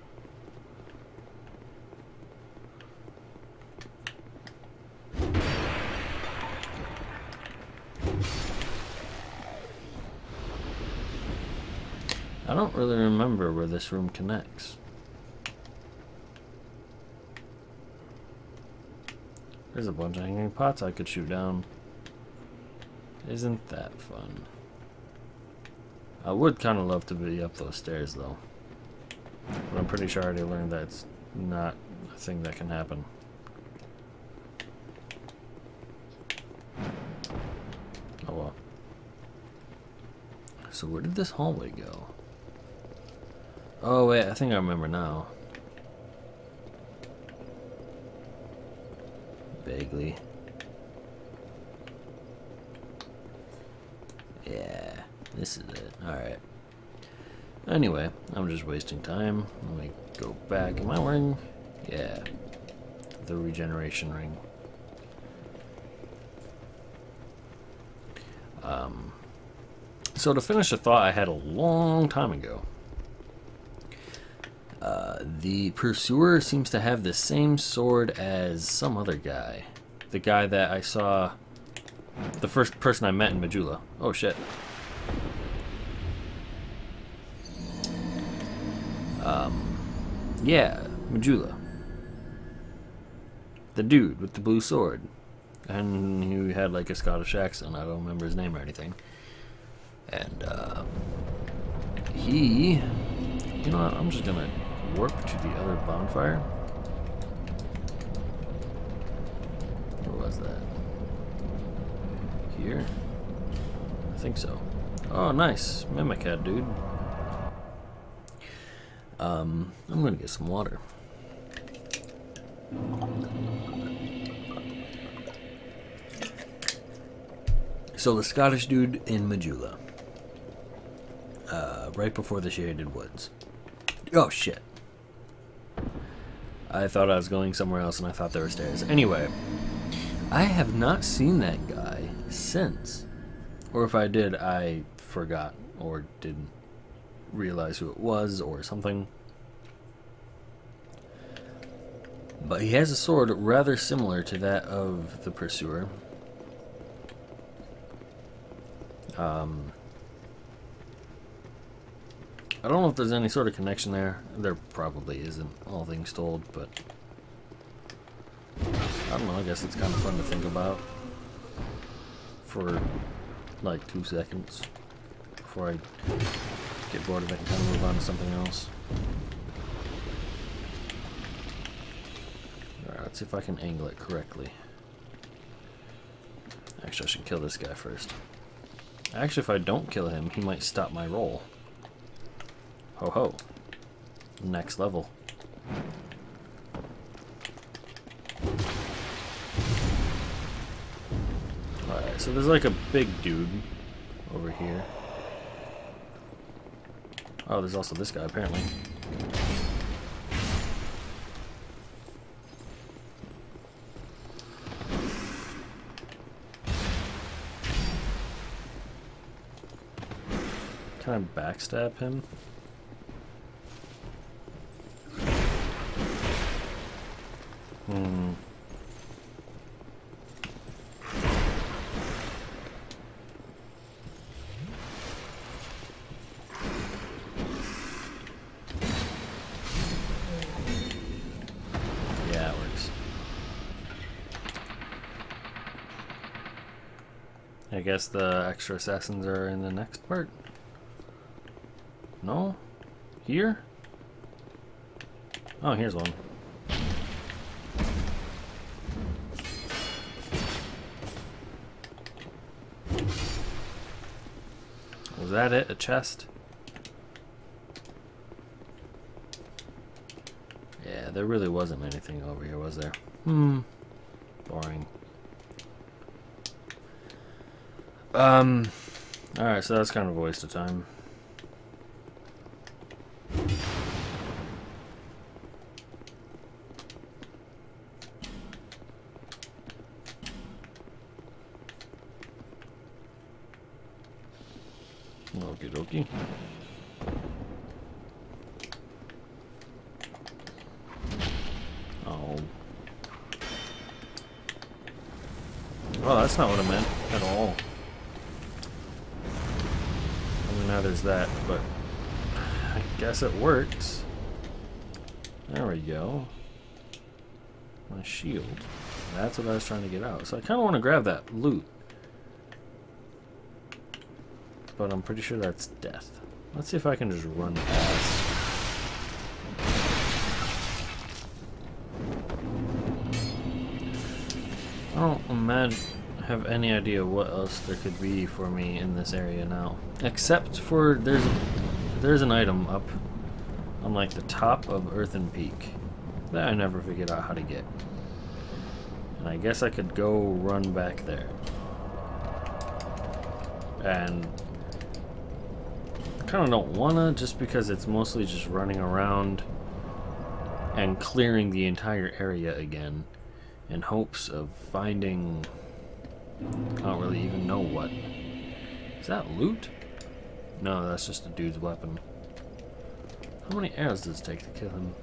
I don't really remember where this room connects. There's a bunch of hanging pots I could shoot down. Isn't that fun? I would kind of love to be up those stairs though. But I'm pretty sure I already learned that it's not a thing that can happen. Oh well. So where did this hallway go? Oh wait, I think I remember now. Vaguely. Yeah. This is it. Alright. Anyway, I'm just wasting time. Let me go back. Am I wearing... Yeah. The regeneration ring. Um, so to finish a thought I had a long time ago. Uh, the Pursuer seems to have the same sword as some other guy. The guy that I saw... The first person I met in Majula. Oh shit. Um, yeah, Majula. The dude with the blue sword. And he had like a Scottish accent. I don't remember his name or anything. And uh, he, you know what, I'm just gonna warp to the other bonfire. Where was that? Here? I think so. Oh, nice. Mimicat, dude. Um, I'm gonna get some water. So the Scottish dude in Majula. Uh, right before the Shaded Woods. Oh, shit. I thought I was going somewhere else and I thought there were stairs. Anyway, I have not seen that guy since. Or if I did, I forgot or didn't realize who it was or something. But he has a sword rather similar to that of the Pursuer. Um, I don't know if there's any sort of connection there. There probably isn't, all things told, but I don't know, I guess it's kind of fun to think about for like two seconds before I get bored of it and kind of move on to something else. Alright, let's see if I can angle it correctly. Actually, I should kill this guy first. Actually, if I don't kill him, he might stop my roll. Ho ho. Next level. Alright, so there's like a big dude over here. Oh, there's also this guy, apparently. Can I backstab him? Hmm. Yeah, it works. I guess the extra assassins are in the next part. No? Here? Oh, here's one. Was that it? A chest? Yeah, there really wasn't anything over here, was there? Hmm. Boring. Um. Alright, so that's kind of a waste of time. Okie dokie. Oh. Well, that's not what I meant at all. I mean, now there's that, but I guess it works. There we go. My shield. That's what I was trying to get out. So I kind of want to grab that loot. But I'm pretty sure that's death. Let's see if I can just run past. I don't imagine, have any idea what else there could be for me in this area now. Except for there's there's an item up on like the top of Earthen Peak that I never figured out how to get. And I guess I could go run back there. And I kind of don't wanna, just because it's mostly just running around and clearing the entire area again in hopes of finding, I don't really even know what. Is that loot? No, that's just a dude's weapon. How many arrows does it take to kill him?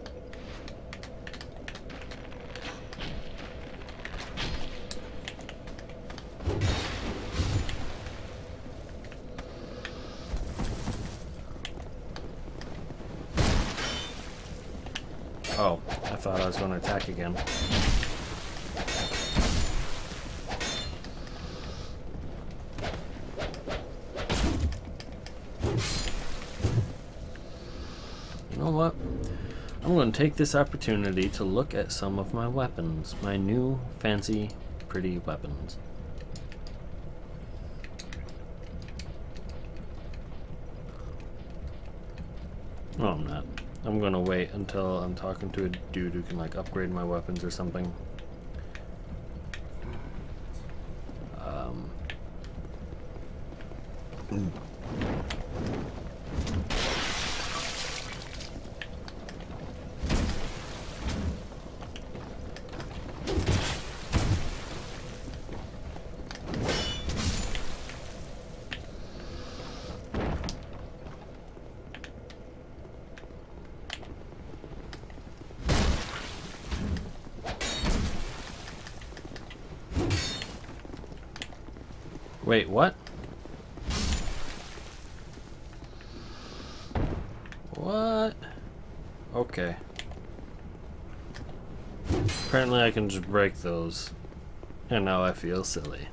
Oh, I thought I was going to attack again. know what? I'm going to take this opportunity to look at some of my weapons. My new, fancy, pretty weapons. No, I'm not. I'm going to wait until I'm talking to a dude who can, like, upgrade my weapons or something. Um... Wait, what? What? Okay. Apparently I can just break those. And now I feel silly.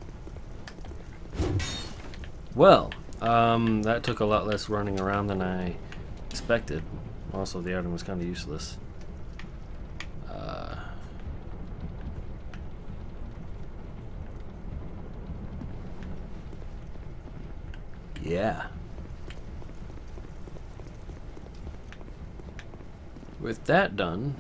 Well, um, that took a lot less running around than I expected. Also, the item was kind of useless. Uh... Yeah. With that done,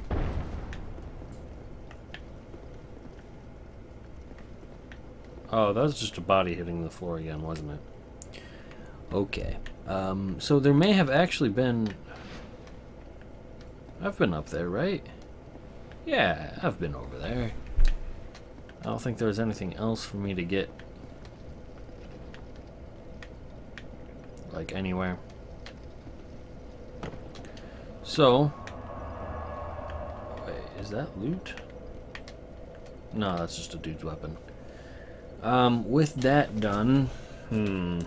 oh, that was just a body hitting the floor again, wasn't it? Okay. Um, so there may have actually been... I've been up there, right? Yeah, I've been over there. I don't think there's anything else for me to get. Like anywhere. So... Wait, is that loot? No, that's just a dude's weapon. Um, with that done, hmm.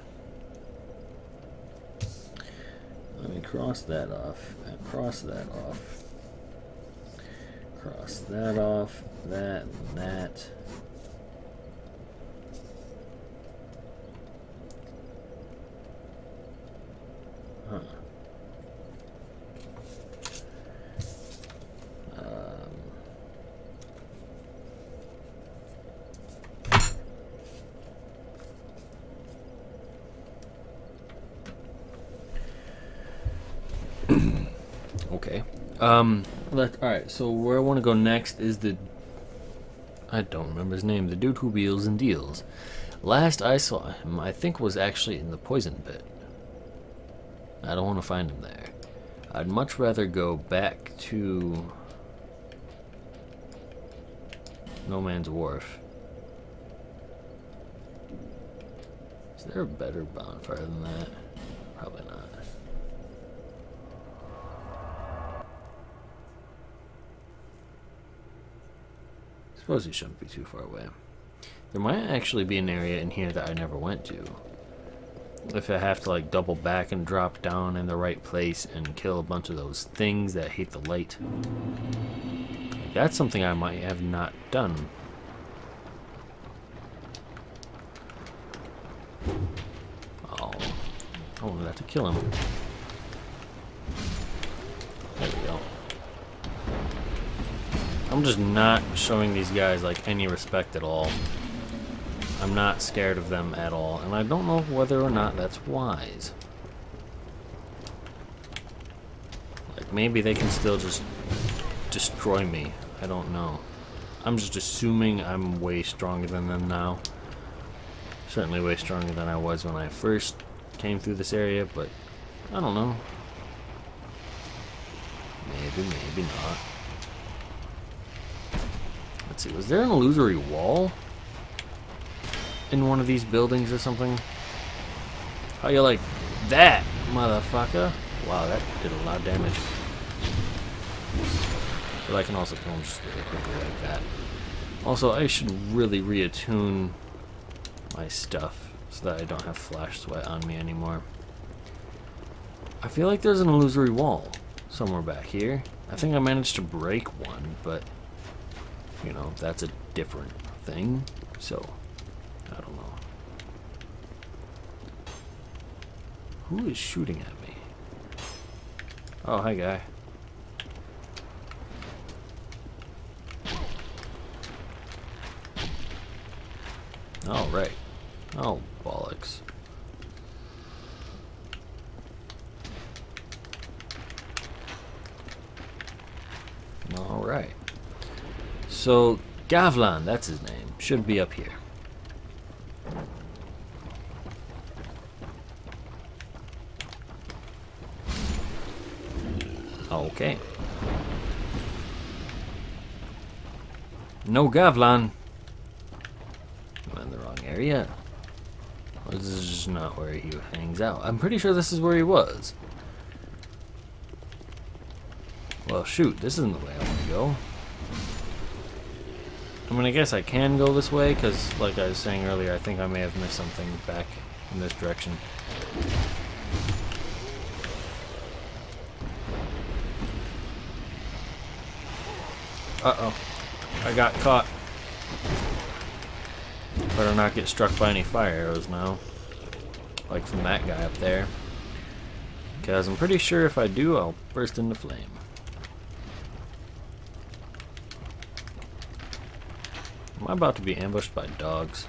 Let me cross that off. And cross that off. Cross that off. That, that. Huh. Okay. Um, let, alright, so where I want to go next is the... I don't remember his name. The dude who wheels and deals. Last I saw him, I think, was actually in the poison pit. I don't want to find him there. I'd much rather go back to... No Man's Wharf. Is there a better bonfire than that? Probably not. Suppose he shouldn't be too far away. There might actually be an area in here that I never went to. If I have to like double back and drop down in the right place and kill a bunch of those things that hate the light. Like, that's something I might have not done. Oh, I wanted that to kill him. There we go. I'm just not showing these guys like any respect at all. I'm not scared of them at all, and I don't know whether or not that's wise. Like, maybe they can still just destroy me. I don't know. I'm just assuming I'm way stronger than them now. Certainly way stronger than I was when I first came through this area, but I don't know. Maybe, maybe not. Let's see, was there an illusory wall in one of these buildings or something? How you like that, motherfucker? Wow, that did a lot of damage. But I can also kill him just really quickly like that. Also, I should really reattune my stuff so that I don't have flash sweat on me anymore. I feel like there's an illusory wall somewhere back here. I think I managed to break one, but you know, that's a different thing. So, I don't know. Who is shooting at me? Oh, hi guy. Alright. Oh, bollocks. Alright. So, Gavlan, that's his name, should be up here. Okay. No Gavlan. I'm in the wrong area. Or this is just not where he hangs out. I'm pretty sure this is where he was. Well, shoot, this isn't the way I want to go. I mean, I guess I can go this way, because, like I was saying earlier, I think I may have missed something back in this direction. Uh-oh. I got caught. Better not get struck by any fire arrows now. Like from that guy up there. Because I'm pretty sure if I do, I'll burst into flame. Am I about to be ambushed by dogs?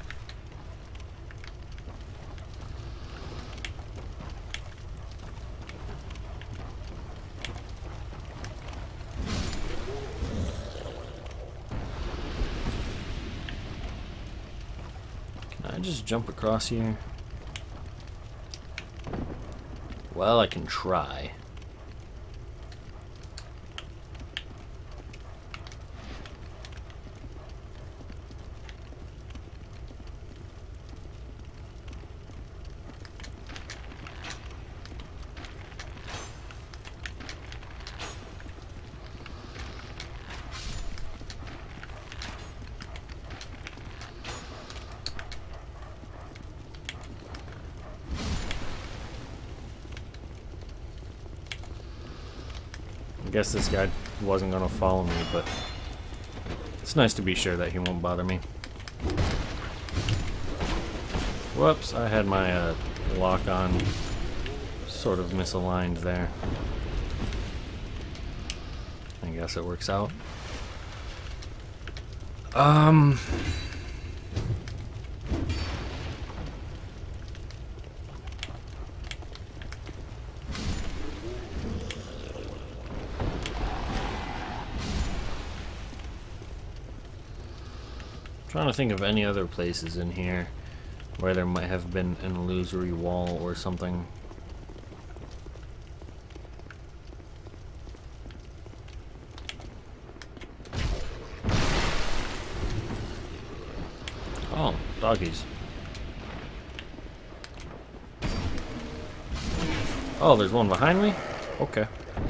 Can I just jump across here? Well, I can try. I guess this guy wasn't gonna follow me, but it's nice to be sure that he won't bother me. Whoops, I had my uh, lock on sort of misaligned there. I guess it works out. Um... Trying to think of any other places in here where there might have been an illusory wall or something. Oh, doggies. Oh, there's one behind me? Okay.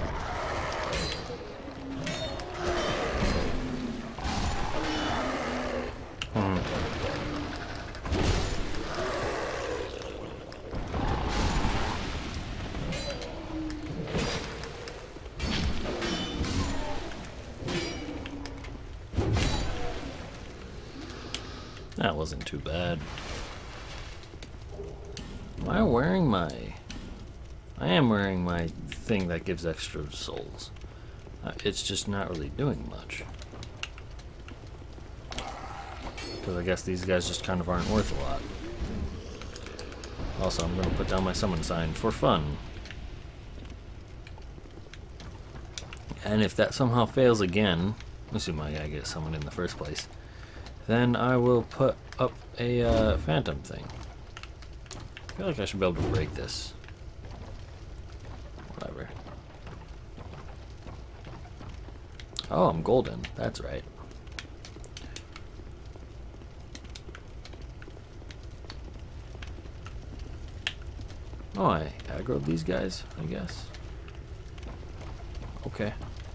That wasn't too bad. Am I wearing my... I am wearing my thing that gives extra souls. Uh, it's just not really doing much. Because I guess these guys just kind of aren't worth a lot. Also, I'm going to put down my summon sign for fun. And if that somehow fails again, assuming I gotta get summoned in the first place, then I will put up a uh, phantom thing. I feel like I should be able to break this. Whatever. Oh, I'm golden. That's right. Oh, I aggroed these guys, I guess. Okay.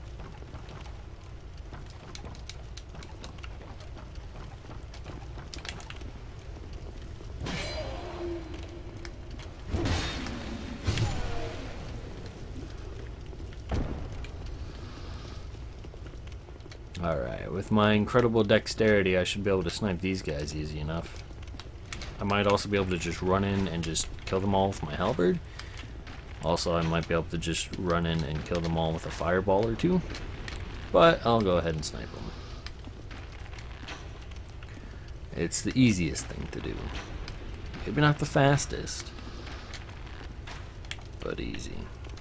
Alright, with my incredible dexterity, I should be able to snipe these guys easy enough. I might also be able to just run in and just kill them all with my halberd. Also, I might be able to just run in and kill them all with a fireball or two. But I'll go ahead and snipe them. It's the easiest thing to do. Maybe not the fastest, but easy.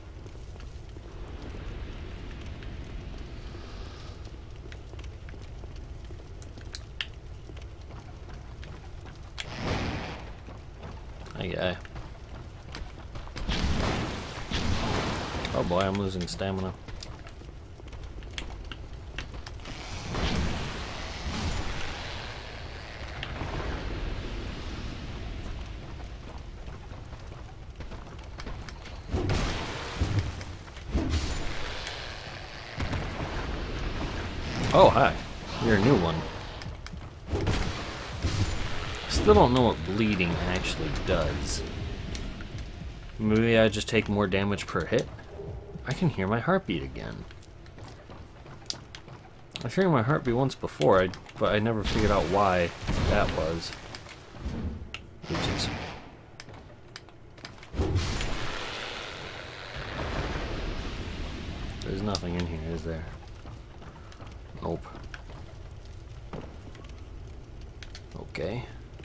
Hi, guy. Oh boy, I'm losing stamina. Oh, hi. You're a new one. Still don't know what bleeding actually does. Maybe I just take more damage per hit? I can hear my heartbeat again. I've heard my heartbeat once before, I, but I never figured out why that was. Oopsies. There's nothing in here, is there? Nope. Okay.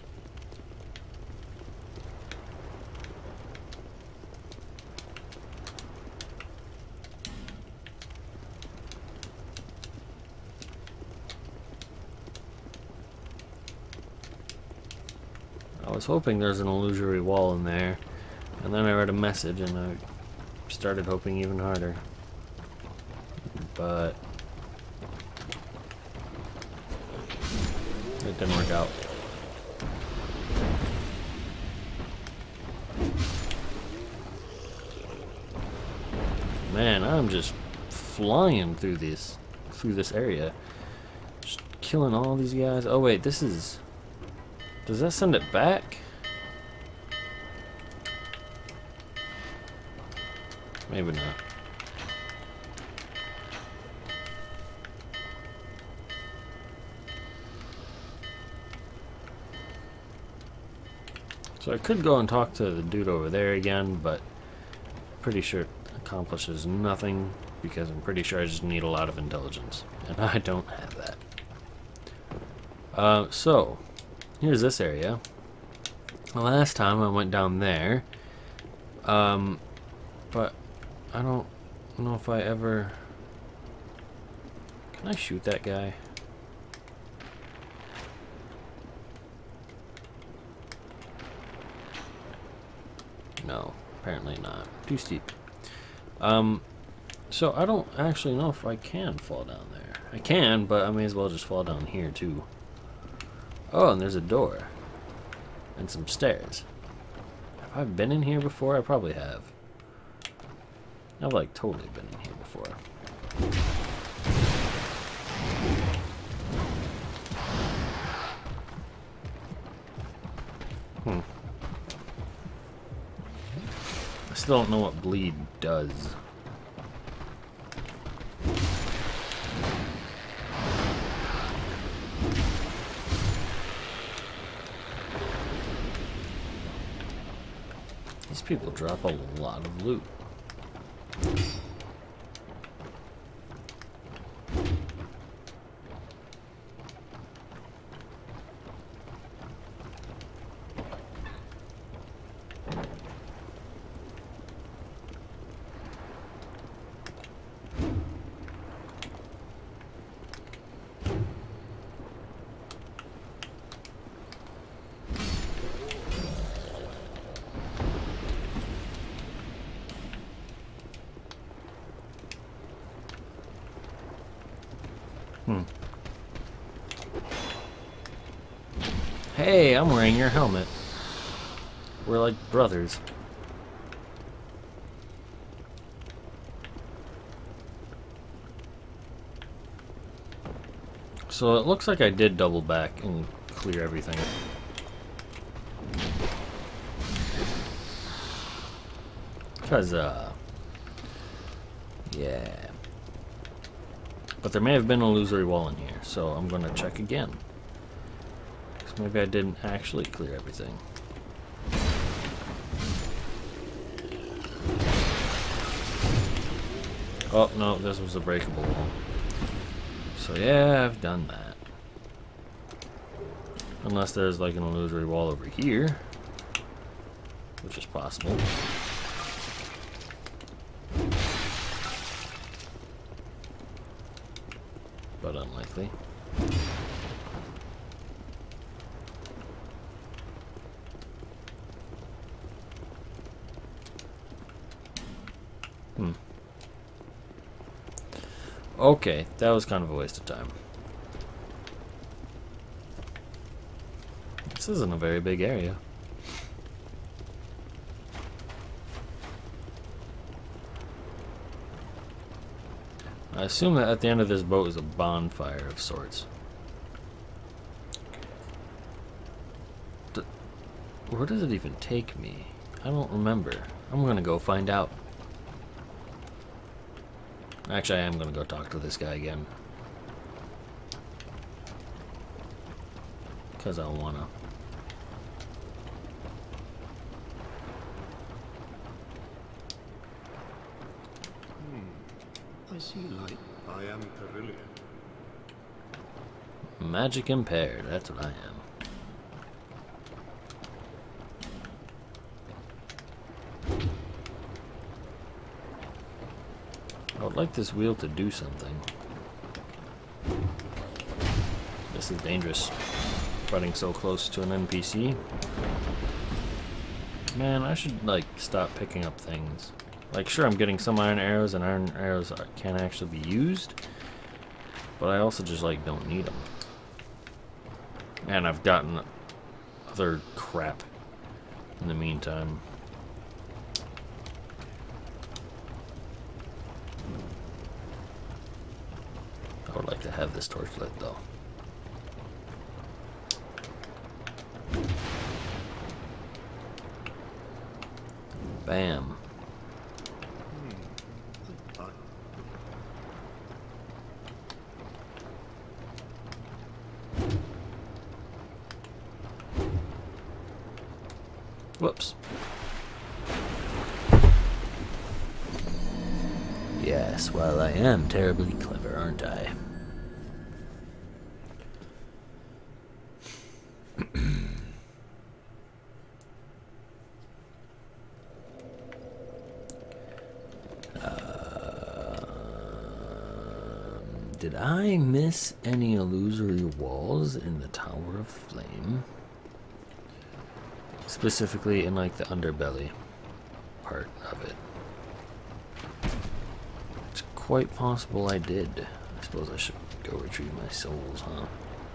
I was hoping there's an illusory wall in there, and then I read a message and I started hoping even harder. But it didn't work out. Man, I'm just flying through this through this area. Just killing all these guys. Oh wait, this is... Does that send it back? Maybe not. So I could go and talk to the dude over there again, but I'm pretty sure it accomplishes nothing because I'm pretty sure I just need a lot of intelligence, and I don't have that. Uh, so, here's this area. The last time I went down there, um, but I don't know if I ever... Can I shoot that guy? No, apparently not. Too steep. Um, so I don't actually know if I can fall down there. I can, but I may as well just fall down here too. Oh, and there's a door. And some stairs. Have I been in here before? I probably have. I've like totally been in here before. Hmm. I still don't know what bleed does. These people drop a lot of loot. Hmm. Hey, I'm wearing your helmet. We're like brothers. So it looks like I did double back and clear everything. Because, uh... yeah. But there may have been an illusory wall in here, so I'm going to check again. Because maybe I didn't actually clear everything. Oh, no, this was a breakable wall. So yeah, I've done that. Unless there's like an illusory wall over here, which is possible. But unlikely. Hmm. Okay, that was kind of a waste of time. This isn't a very big area. I assume that at the end of this boat is a bonfire of sorts. D- Where does it even take me? I don't remember. I'm gonna go find out. Actually, I am gonna go talk to this guy again. Because I wanna. I see light. I am Carillion. Magic impaired, that's what I am. I would like this wheel to do something. This is dangerous. Running so close to an N P C. Man, I should like stop picking up things. Like, sure, I'm getting some iron arrows, and iron arrows can actually be used, but I also just, like, don't need them. And I've gotten other crap in the meantime. I would like to have this torch lit, though. Bam. Whoops. Yes, well, I am terribly clever, aren't I? Did I miss any illusory walls in the Tower of Flame? Specifically in like the underbelly part of it. It's quite possible I did. I suppose I should go retrieve my souls, huh?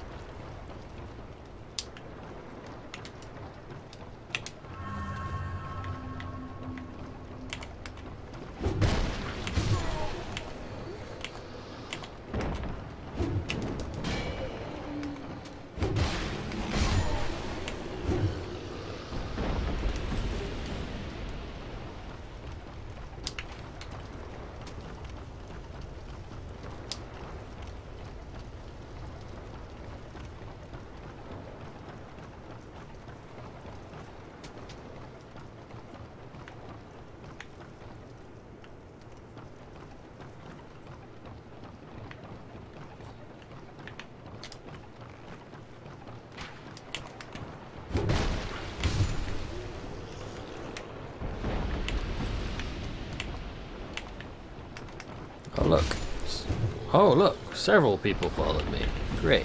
Oh, look. Oh, look. Several people followed me. Great.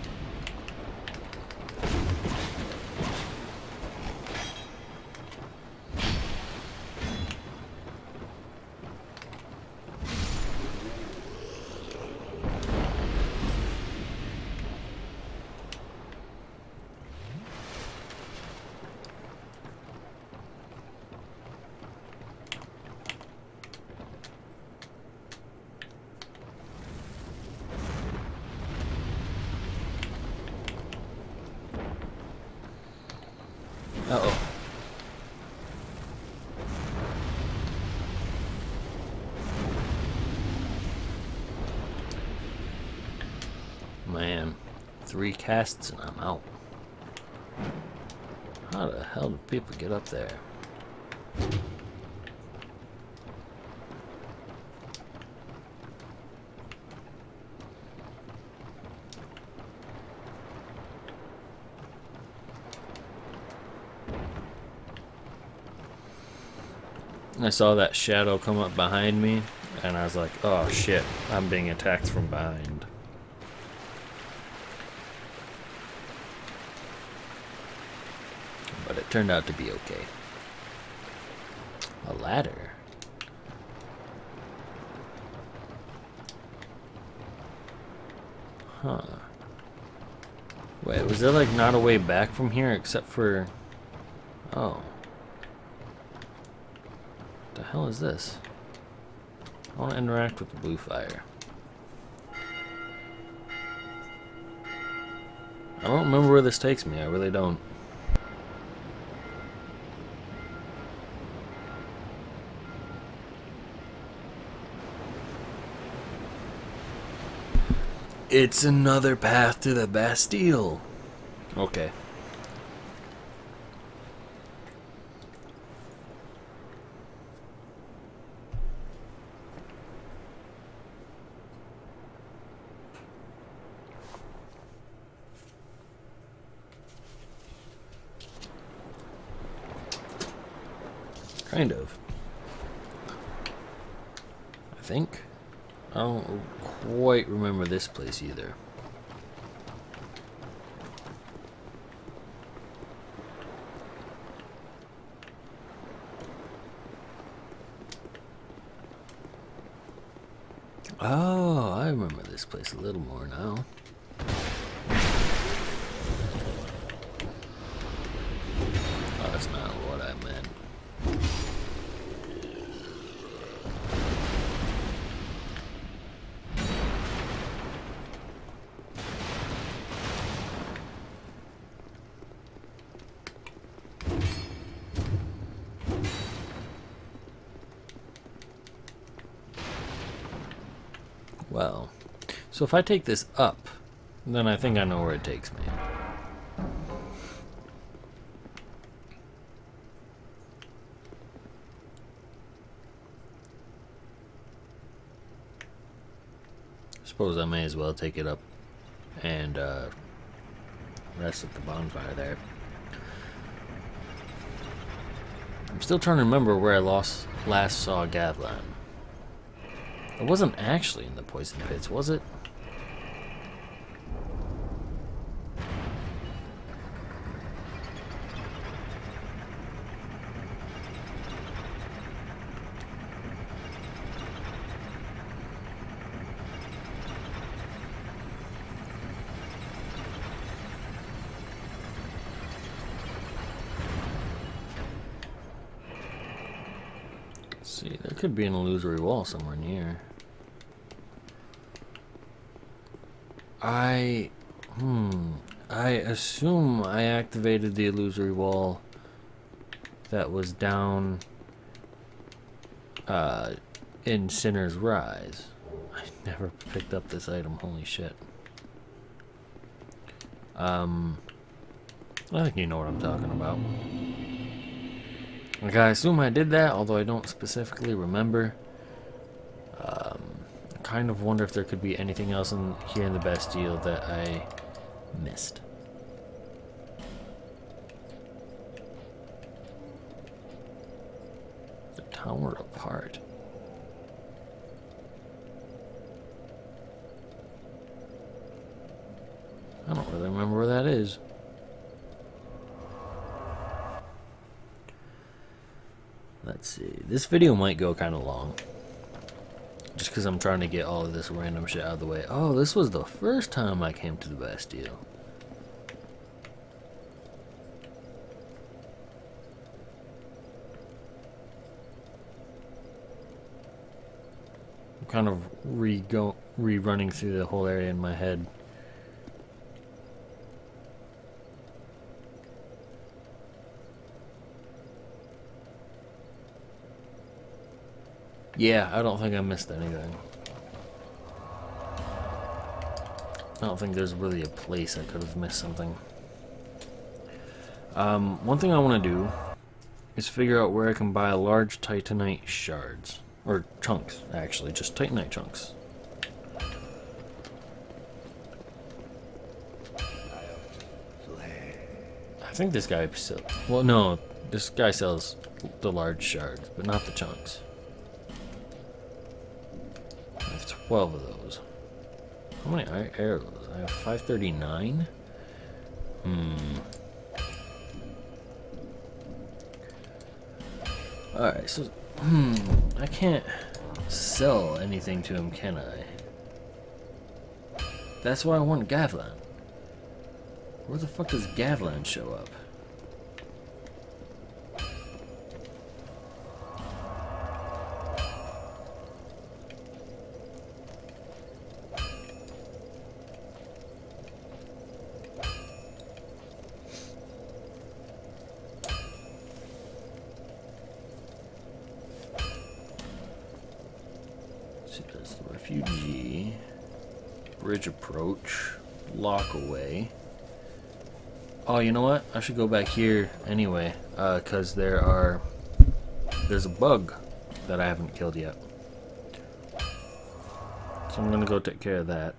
Uh-oh. Man, three casts and I'm out. How the hell do people get up there? I saw that shadow come up behind me, and I was like, oh shit, I'm being attacked from behind. But it turned out to be okay. A ladder. Huh. Wait, was there like not a way back from here except for... Oh. What the hell is this? I want to interact with the blue fire. I don't remember where this takes me, I really don't. It's another path to the Bastille. Okay. Kind of. I think. I don't quite remember this place either. Oh, I remember this place a little more now. Oh, that's not what I meant. Well, so if I take this up, then I think I know where it takes me. Suppose I may as well take it up and uh, rest at the bonfire there. I'm still trying to remember where I lost, last saw Gatlan. It wasn't actually in the poison pits, was it? Let's see, there could be an illusory wall somewhere near. I, hmm, I assume I activated the illusory wall that was down uh, in Sinner's Rise. I never picked up this item, holy shit. Um, I think you know what I'm talking about. Like, I assume I did that, although I don't specifically remember. Um, I kind of wonder if there could be anything else in here in the Bastille that I missed. The tower apart. I don't really remember where that is. Let's see. This video might go kind of long. Just because I'm trying to get all of this random shit out of the way. Oh, this was the first time I came to the Bastille. I'm kind of re-go rerunning through the whole area in my head. Yeah, I don't think I missed anything. I don't think there's really a place I could have missed something. Um, one thing I want to do is figure out where I can buy large Titanite shards. Or chunks, actually. Just Titanite chunks. I think this guy still... Well, no. This guy sells the large shards, but not the chunks. I have twelve of those. How many arrows? I have five thirty-nine? Hmm. Alright, so... Hmm. I can't sell anything to him, can I? That's why I want Gavlan. Where the fuck does Gavlan show up? So that's the refugee. Bridge approach. Lock away. Oh, you know what? I should go back here anyway, uh, cause there are there's a bug that I haven't killed yet. So I'm gonna go take care of that.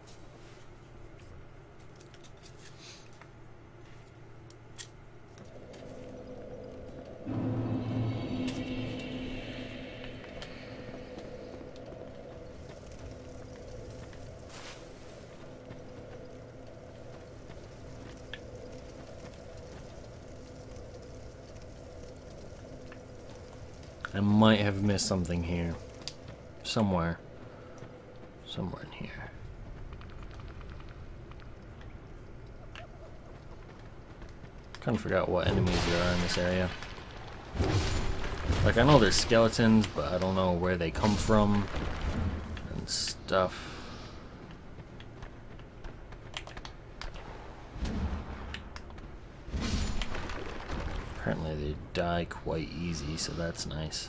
I might have missed something here. Somewhere. Somewhere in here. Kind of forgot what enemies there are in this area. Like, I know there's skeletons, but I don't know where they come from and stuff. Apparently they die quite easy, so that's nice.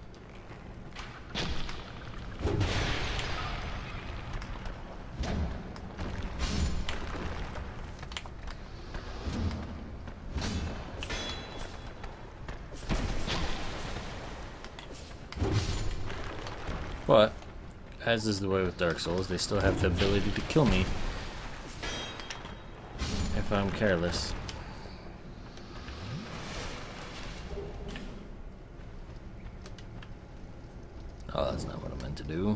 But, as is the way with Dark Souls, they still have the ability to kill me if I'm careless. Oh, that's not what I meant to do.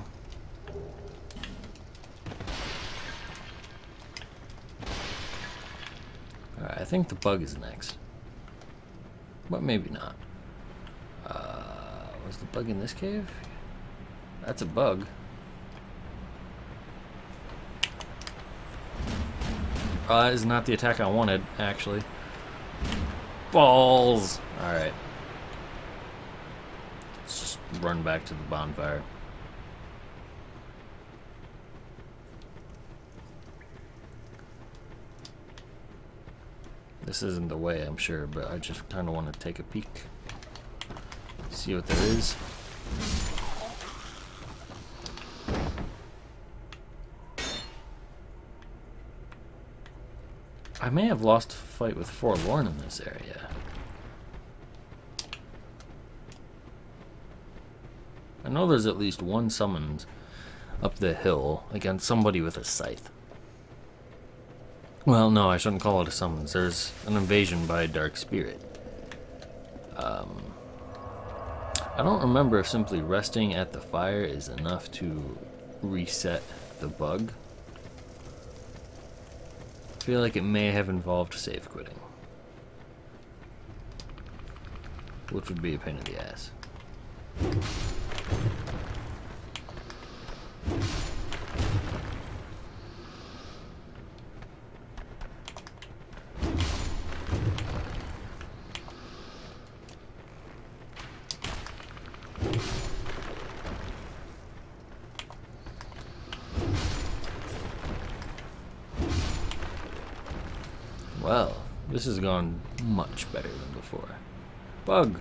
Alright, I think the bug is next. But maybe not. Uh, was the bug in this cave? That's a bug. Oh, that is not the attack I wanted, actually. Balls! Alright. Let's just run back to the bonfire. This isn't the way, I'm sure, but I just kind of want to take a peek. See what there is. I may have lost a fight with Forlorn in this area. I know there's at least one summoned up the hill against somebody with a scythe. Well, no, I shouldn't call it a summons. There's an invasion by a dark spirit. Um, I don't remember if simply resting at the fire is enough to reset the bug. I feel like it may have involved save quitting, which would be a pain in the ass. Well, this has gone much better than before. Bug!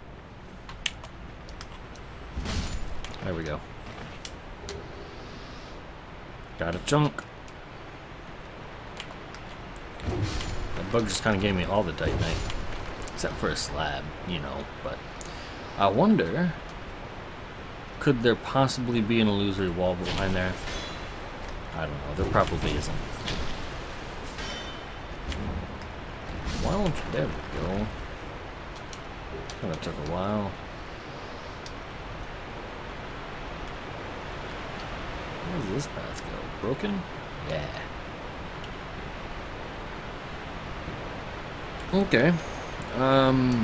There we go. Got a chunk. That bug just kind of gave me all the Titanite. Except for a slab, you know, but I wonder, could there possibly be an illusory wall behind there? I don't know, there probably isn't. Why don't you, there we go. Kinda took a while. Where does this path go? Broken? Yeah. Okay. Um...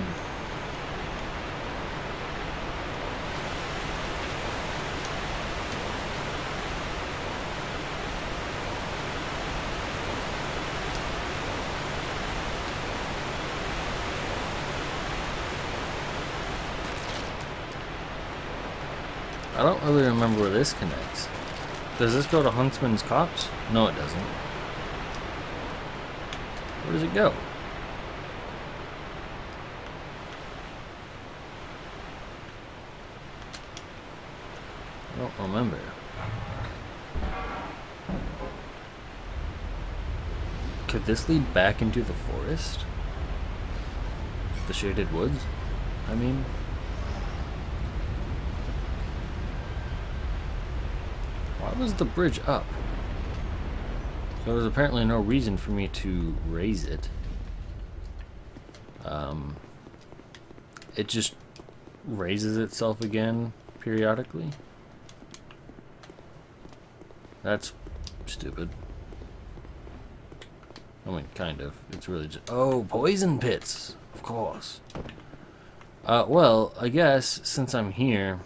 I don't really remember where this connects. Does this go to Huntsman's Copse? No, it doesn't. Where does it go? I don't remember. Could this lead back into the forest? The Shaded Woods? I mean... Why was the bridge up? There was apparently no reason for me to raise it. Um, it just raises itself again periodically. That's stupid. I mean, kind of. It's really just... Oh, poison pits! Of course. Uh, well, I guess, since I'm here...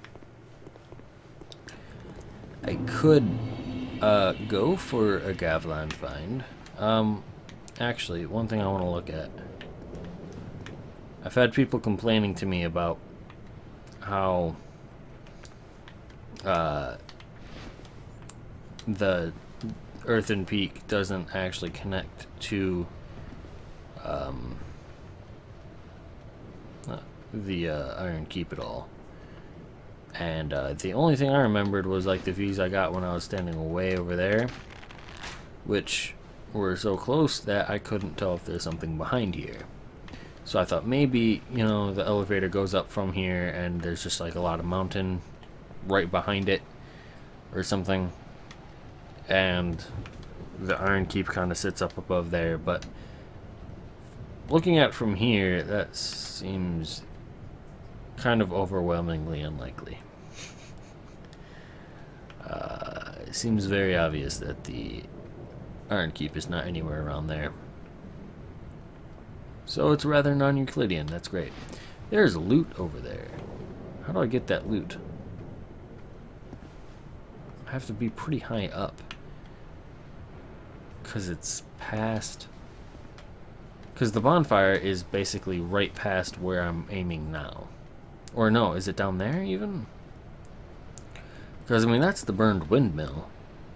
I could uh, go for a Gavlan find. Um, actually, one thing I want to look at. I've had people complaining to me about how uh, the Earthen Peak doesn't actually connect to um, uh, the uh, Iron Keep at all. And uh, the only thing I remembered was like the views I got when I was standing way over there, which were so close that I couldn't tell if there's something behind here. So I thought maybe, you know, the elevator goes up from here and there's just like a lot of mountain right behind it or something, and the Iron Keep kind of sits up above there. But looking at it from here, that seems kind of overwhelmingly unlikely. Uh, it seems very obvious that the Iron Keep is not anywhere around there. So it's rather non-Euclidean. That's great. There's loot over there. How do I get that loot? I have to be pretty high up. Because it's past... Because the bonfire is basically right past where I'm aiming now. Or no, is it down there even? Because, I mean, that's the burned windmill.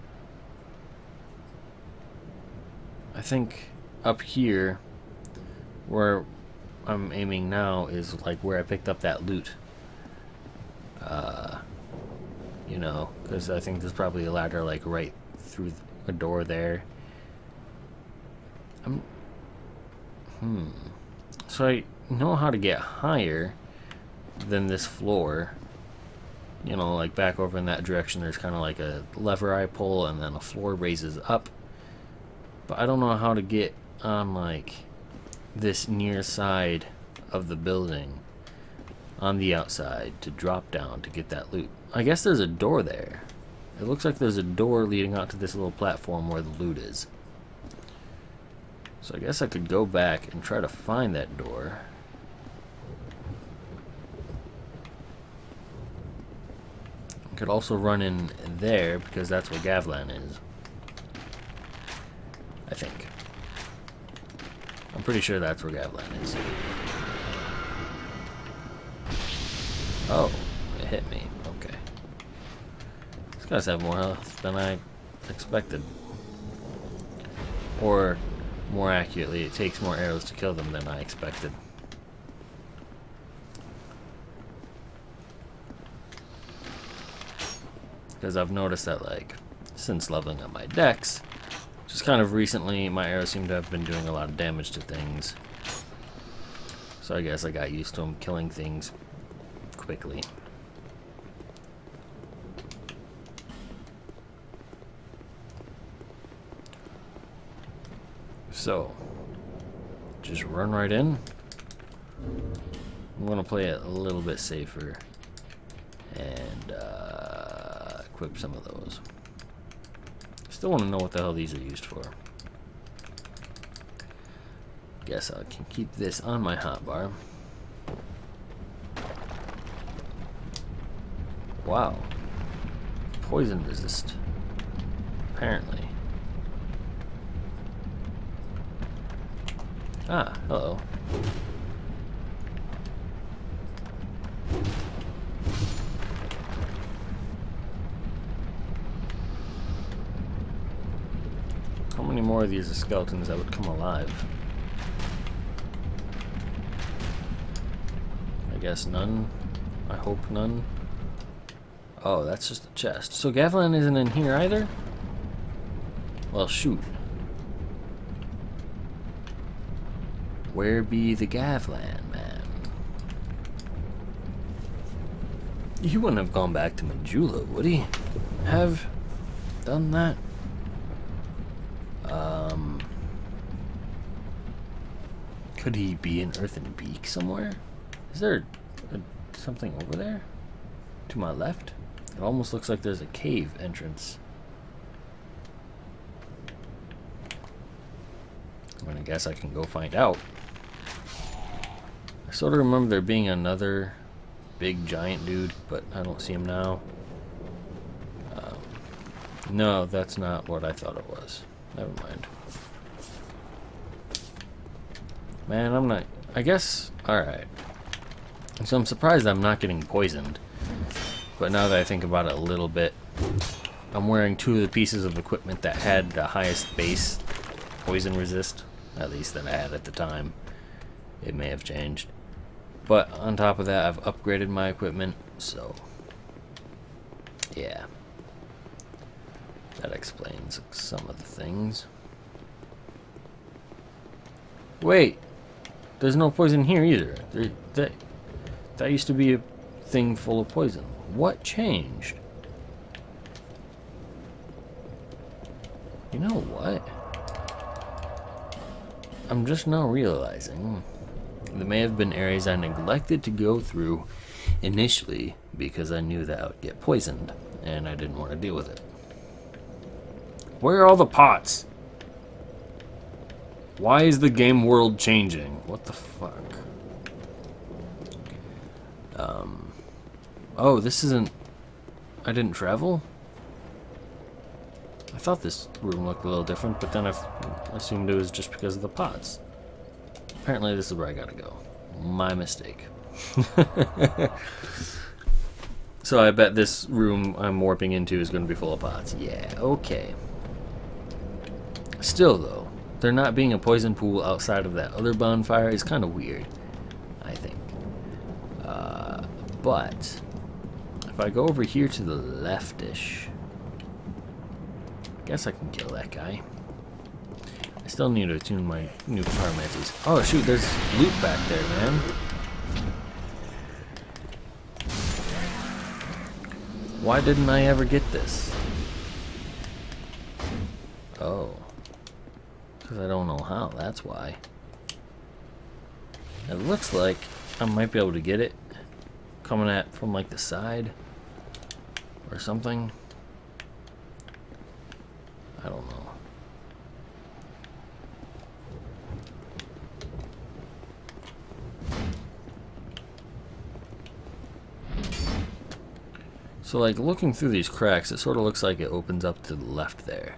I think up here, where I'm aiming now, is like where I picked up that loot. Uh, you know, because I think there's probably a ladder like right through a door there. I'm... Hmm. So I know how to get higher than this floor. You know, like back over in that direction, there's kind of like a lever I pull and then a floor raises up. But I don't know how to get on like this near side of the building on the outside to drop down to get that loot. I guess there's a door there. It looks like there's a door leading out to this little platform where the loot is. So I guess I could go back and try to find that door. Could also run in there because that's where Gavlan is. I think. I'm pretty sure that's where Gavlan is. Oh, it hit me. Okay. These guys have more health than I expected. Or, more accurately, it takes more arrows to kill them than I expected. Because I've noticed that, like, since leveling up my dex, just kind of recently, my arrows seem to have been doing a lot of damage to things. So I guess I got used to them killing things quickly. So, just run right in. I'm gonna play it a little bit safer and uh, equip some of those. Still want to know what the hell these are used for. Guess I can keep this on my hotbar. Wow. Poison resist. Apparently. Ah, hello. How many more of these are skeletons that would come alive? I guess none. I hope none. Oh, that's just a chest. So Gavlan isn't in here either? Well, shoot. Where be the Gavlan, man? He wouldn't have gone back to Majula, would he? Have done that? Um, could he be in Earthen Beak somewhere? Is there a, something over there? To my left? It almost looks like there's a cave entrance. I'm gonna guess I can go find out. I sort of remember there being another big giant dude, but I don't see him now. Um, no, that's not what I thought it was. Never mind. Man, I'm not... I guess... Alright. So I'm surprised I'm not getting poisoned. But now that I think about it a little bit, I'm wearing two of the pieces of equipment that had the highest base poison resist. At least that I had at the time. It may have changed. But on top of that, I've upgraded my equipment, so... yeah. That explains some of the things. Wait! There's no poison here either. There, that, that used to be a thing full of poison. What changed? You know what? I'm just now realizing there may have been areas I neglected to go through initially because I knew that I would get poisoned and I didn't want to deal with it. Where are all the pots? Why is the game world changing? What the fuck? Um. Oh, this isn't... I didn't travel? I thought this room looked a little different, but then I assumed it was just because of the pots. Apparently this is where I gotta go. My mistake. So I bet this room I'm warping into is going to be full of pots. Yeah, okay. Still though, there not being a poison pool outside of that other bonfire is kind of weird, I think. Uh, but if I go over here to the leftish, I guess I can kill that guy. I still need to attune my new pyromancies. Oh shoot, there's loot back there, man. Why didn't I ever get this? Oh. Because I don't know how, that's why. It looks like I might be able to get it coming at from like the side or something. I don't know. So like looking through these cracks, it sort of looks like it opens up to the left there.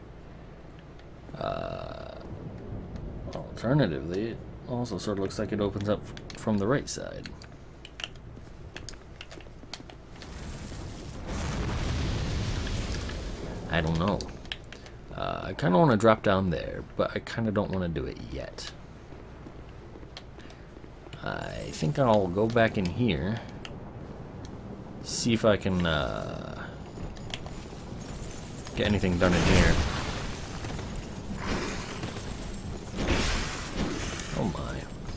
Uh, alternatively, it also sort of looks like it opens up from the right side. I don't know. Uh, I kind of want to drop down there, but I kind of don't want to do it yet. I think I'll go back in here, see if I can uh, get anything done in here. Oh my.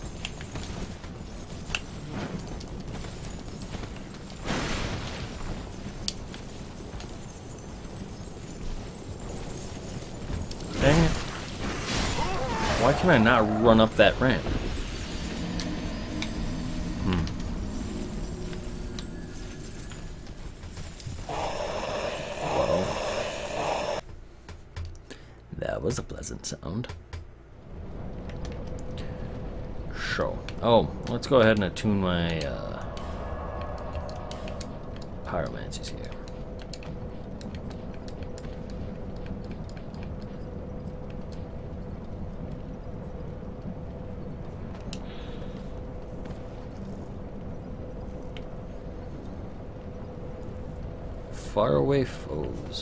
Dang it. Why can I not run up that ramp? Hmm. was a pleasant sound. So, oh, let's go ahead and attune my uh, pyromancies here. Faraway foes.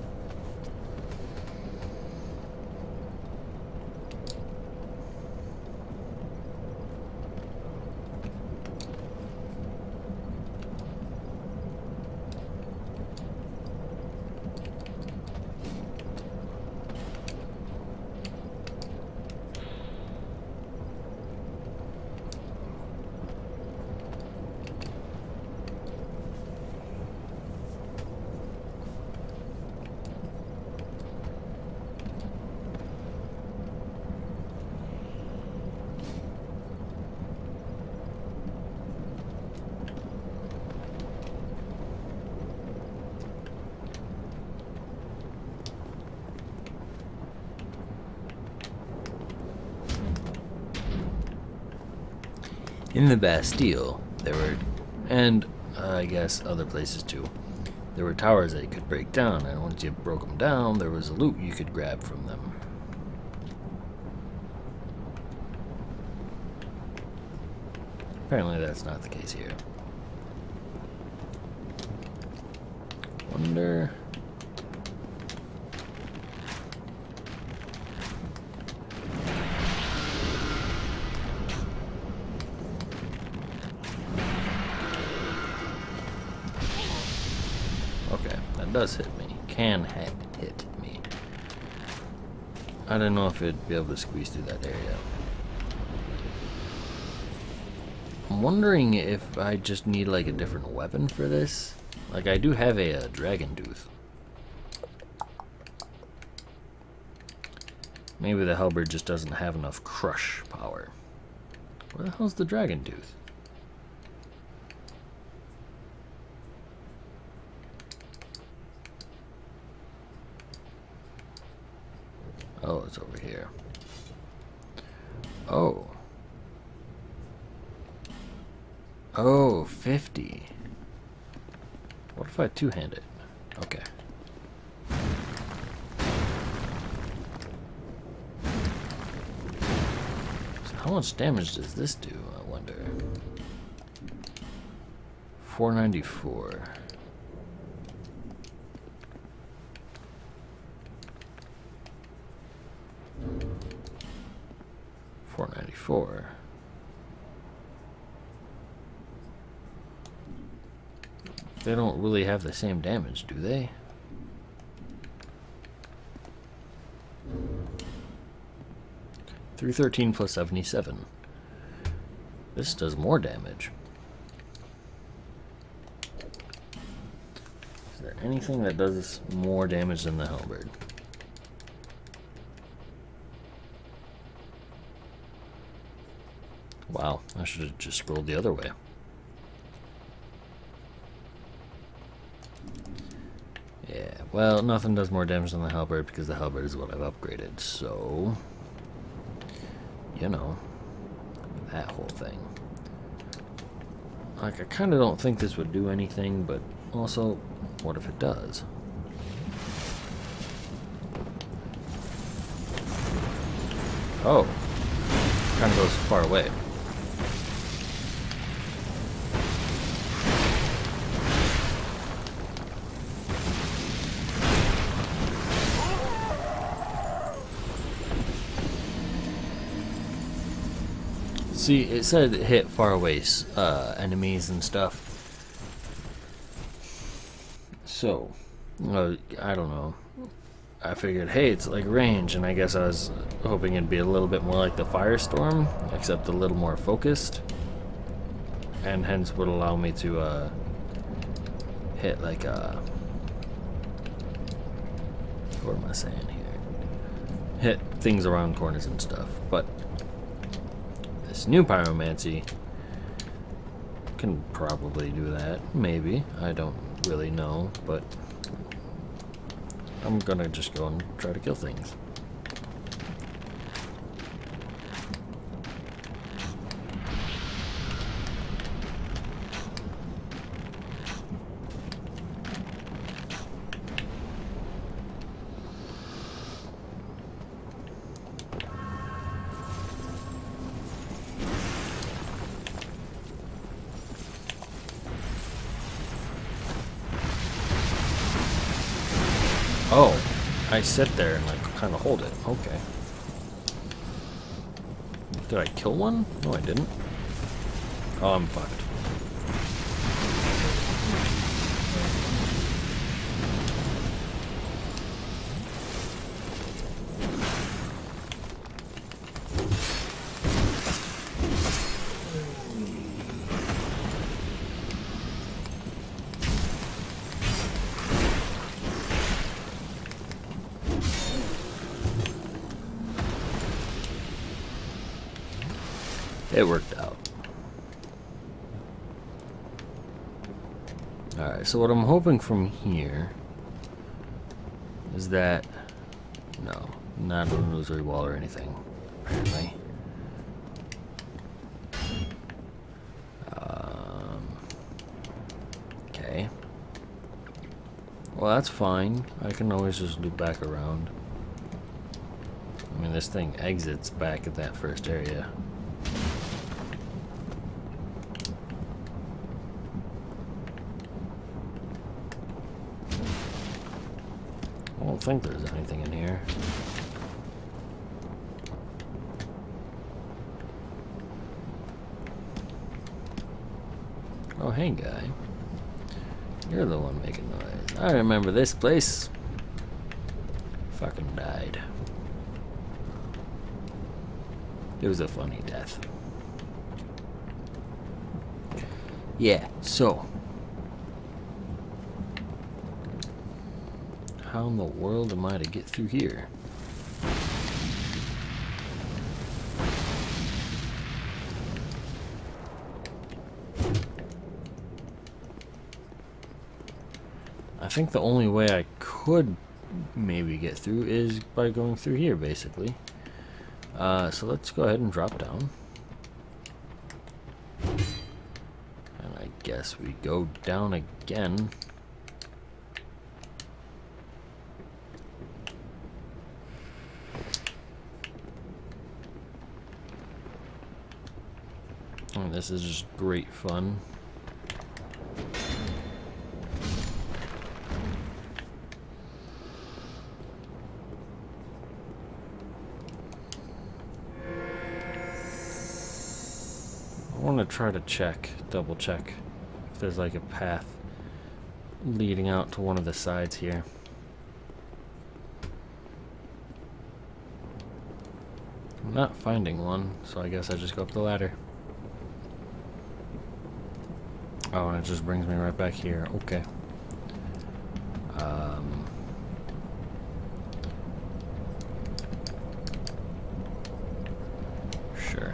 In the Bastille, there were, and uh, I guess other places too, there were towers that you could break down, and once you broke them down, there was a loot you could grab from them. Apparently that's not the case here. Wonder... Okay, that does hit me. Can ha hit me. I don't know if it'd be able to squeeze through that area. I'm wondering if I just need like a different weapon for this. Like I do have a, a dragon tooth. Maybe the halberd just doesn't have enough crush power. Where the hell's the dragon tooth? Oh, it's over here. Oh. Oh, fifty. What if I two-hand it? Okay. So how much damage does this do, I wonder? four ninety-four. four ninety-four. They don't really have the same damage, do they? three thirteen plus seventy-seven. This does more damage. Is there anything that does more damage than the halberd? Wow, I should have just scrolled the other way. Yeah, well, nothing does more damage than the halberd because the halberd is what I've upgraded, so... You know, that whole thing. Like, I kind of don't think this would do anything, but also, what if it does? Oh, kind of goes far away. See, it said it hit far away uh, enemies and stuff. So, uh, I don't know. I figured, hey, it's like range, and I guess I was hoping it'd be a little bit more like the Firestorm, except a little more focused, and hence would allow me to uh, hit like a... What am I saying here? Hit things around corners and stuff, but this new pyromancy can probably do that. Maybe. I don't really know, but I'm gonna just go and try to kill things. I sit there and like kind of hold it. Okay. Did I kill one? No, I didn't. Oh, I'm fucked. It worked out. Alright, so what I'm hoping from here is that... No, not an illusory wall or anything, apparently. Um, okay. Well, that's fine. I can always just loop back around. I mean, this thing exits back at that first area. I don't think there's anything in here. Oh, hey guy. You're the one making noise. I remember this place. Fucking died. It was a funny death. Yeah, so. How in the world am I to get through here? I think the only way I could maybe get through is by going through here, basically. Uh, so let's go ahead and drop down. And I guess we go down again. Oh, this is just great fun. I want to try to check, double check, if there's like a path leading out to one of the sides here. I'm not finding one, so I guess I just go up the ladder. Oh, and it just brings me right back here. Okay. Um... Sure.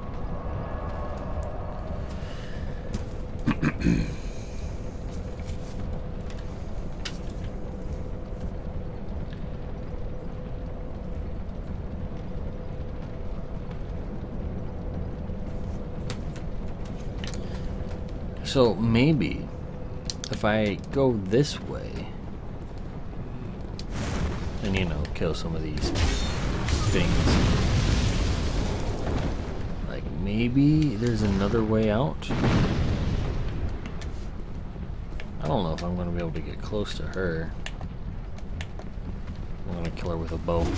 So maybe if I go this way and, you know, kill some of these things, like maybe there's another way out. I don't know if I'm going to be able to get close to her. I'm going to kill her with a bow.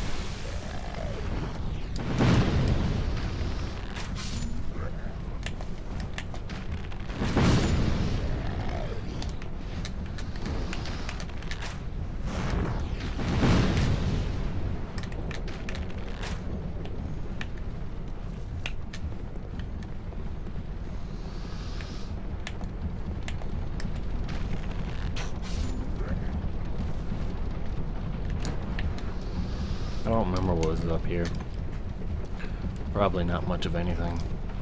I don't remember what was up here. Probably not much of anything.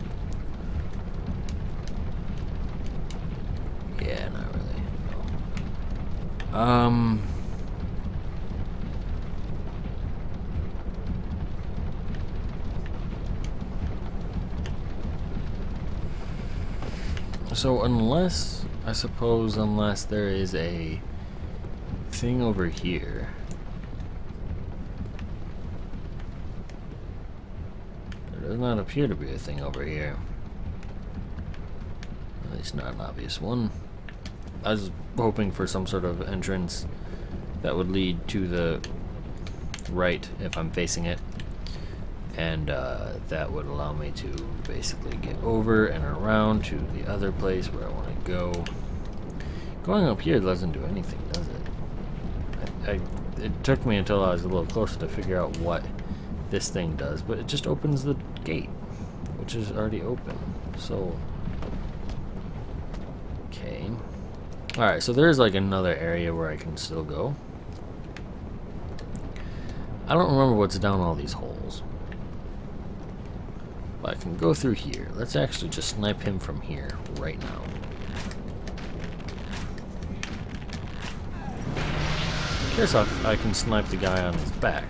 Yeah, not really. No. Um. So unless, I suppose, unless there is a thing over here. There does not appear to be a thing over here. At least not an obvious one. I was hoping for some sort of entrance that would lead to the right if I'm facing it, and uh, that would allow me to basically get over and around to the other place where I want to go. Going up here doesn't do anything, does it? I, I, it took me until I was a little closer to figure out what this thing does, but it just opens the gate, which is already open. So, okay. Alright, so there's like another area where I can still go. I don't remember what's down all these holes. But I can go through here. Let's actually just snipe him from here right now. I guess I'll, I can snipe the guy on his back.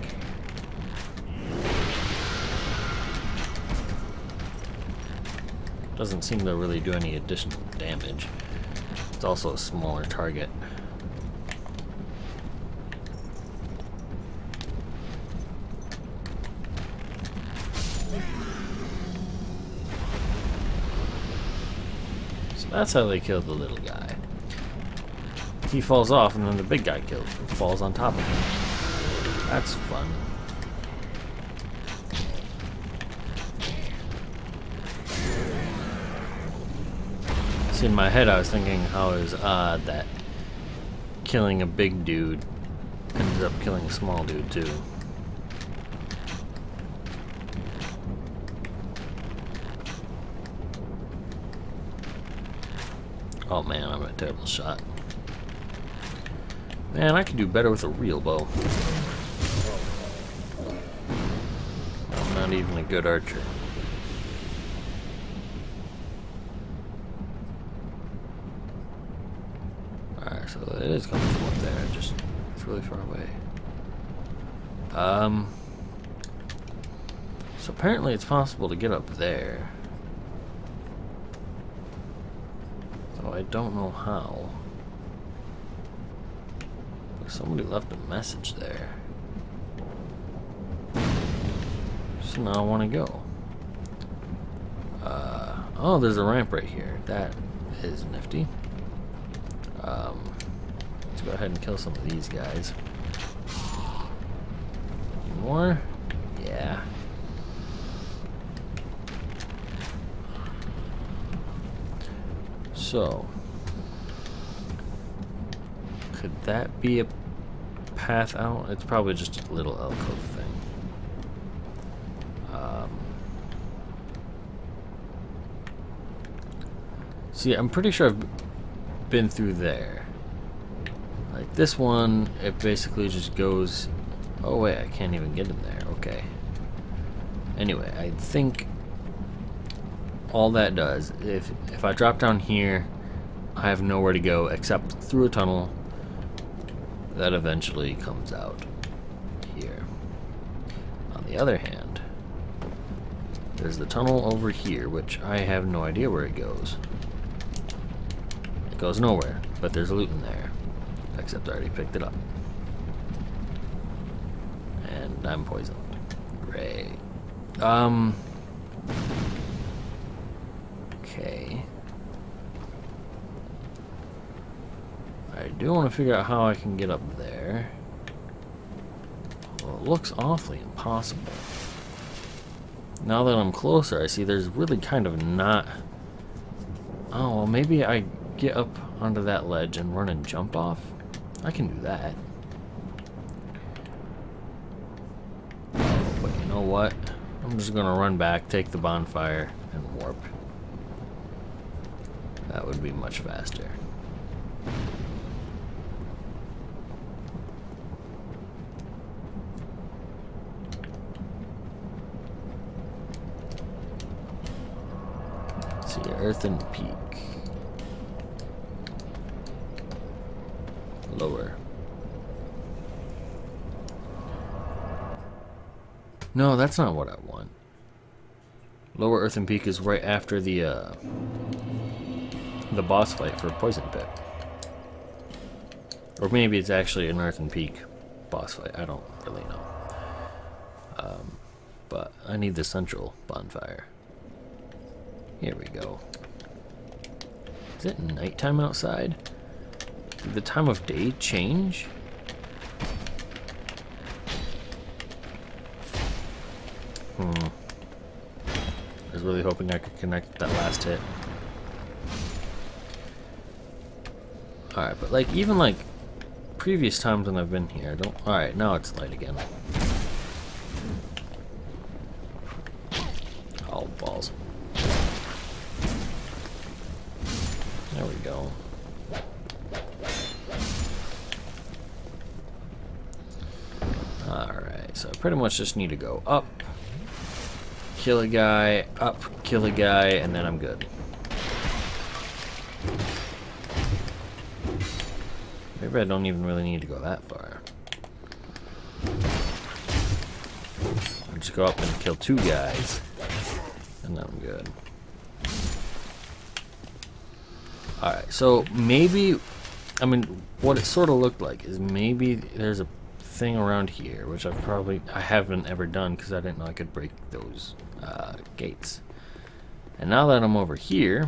Doesn't seem to really do any additional damage. It's also a smaller target. So that's how they killed the little guy. He falls off and then the big guy kills falls on top of him. That's fun. See, in my head I was thinking how it was odd that killing a big dude ended up killing a small dude too. Oh man, I'm a terrible shot. Man, I could do better with a real bow. I'm not even a good archer. Alright, so it is coming from up there, just it's really far away. Um so apparently it's possible to get up there. So I don't know how. Somebody left a message there. So now I want to go. Uh, oh, there's a ramp right here. That is nifty. Um, let's go ahead and kill some of these guys. More? Yeah. So, could that be a path out? It's probably just a little alcove thing. Um, see, I'm pretty sure I've been through there. Like this one, it basically just goes... Oh wait, I can't even get in there. Okay. Anyway, I think all that does, if if I drop down here, I have nowhere to go except through a tunnel that eventually comes out here. On the other hand, there's the tunnel over here, which I have no idea where it goes. It goes nowhere, but there's loot in there, except I already picked it up. And I'm poisoned. Great. Um... Okay. I do want to figure out how I can get up there. Well, it looks awfully impossible. Now that I'm closer, I see there's really kind of not... Oh, well, maybe I get up onto that ledge and run and jump off? I can do that. Oh, but you know what? I'm just gonna run back, take the bonfire, and warp. That would be much faster. Let's see, Earthen Peak. Lower. No, that's not what I want. Lower Earthen Peak is right after the uh, the boss fight for Poison Pit. Or maybe it's actually an Earthen Peak boss fight. I don't really know. Um, but I need the central bonfire. Here we go. Is it nighttime outside? Did the time of day change? was really hoping I could connect that last hit. Alright, but like, even like previous times when I've been here, I don't... Alright, now it's light again. Oh, balls. There we go. Alright, so I pretty much just need to go up, kill a guy, up, kill a guy, and then I'm good. Maybe I don't even really need to go that far. I'll just go up and kill two guys, and then I'm good. Alright, so maybe, I mean, what it sort of looked like is maybe there's a thing around here, which I've probably, I haven't ever done because I didn't know I could break those uh, gates. And now that I'm over here,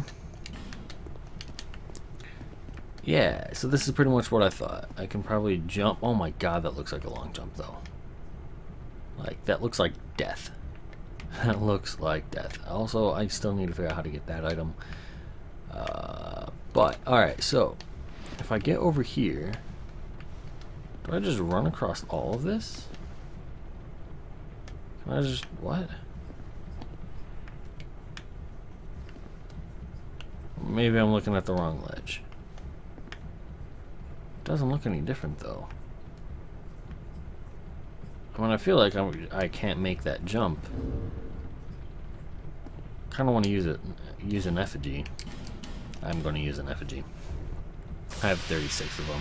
yeah, so this is pretty much what I thought. I can probably jump. Oh my god, that looks like a long jump though. Like, that looks like death. That looks like death. Also, I still need to figure out how to get that item. Uh, but, alright, so if I get over here, do I just run across all of this? Can I just, what? Maybe I'm looking at the wrong ledge. Doesn't look any different though. I mean, I feel like I'm, I can't make that jump. Kind of want to use it, use an effigy. I'm going to use an effigy. I have thirty-six of them.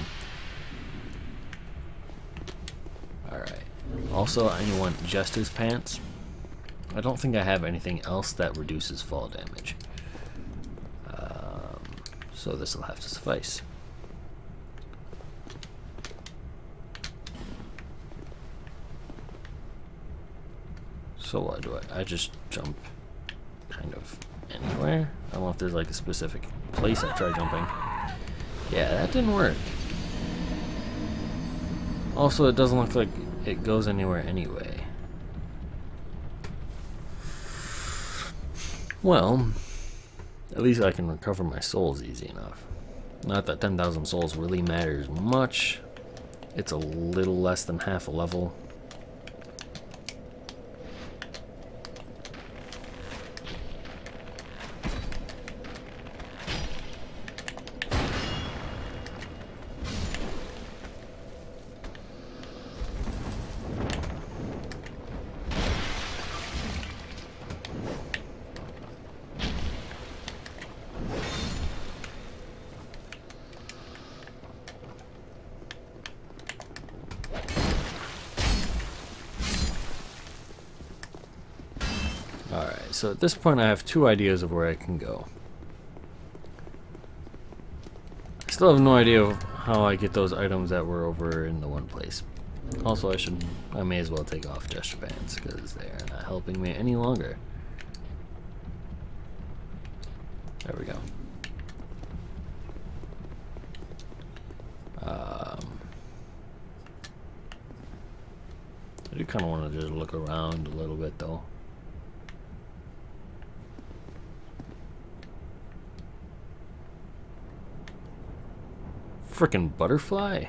Alright. Also, I want Jester's Pants. I don't think I have anything else that reduces fall damage. Um, so this will have to suffice. So what do I, I just jump kind of anywhere? I don't know if there's like a specific place I try jumping. Yeah, that didn't work. Also, it doesn't look like it goes anywhere anyway. Well, at least I can recover my souls easy enough. Not that ten thousand souls really matters much. It's a little less than half a level. Alright, so at this point I have two ideas of where I can go. I still have no idea of how I get those items that were over in the one place. Also, I should, I may as well take off gesture bands because they are not helping me any longer. There we go. Um, I do kind of want to just look around a little bit though. Frickin' butterfly?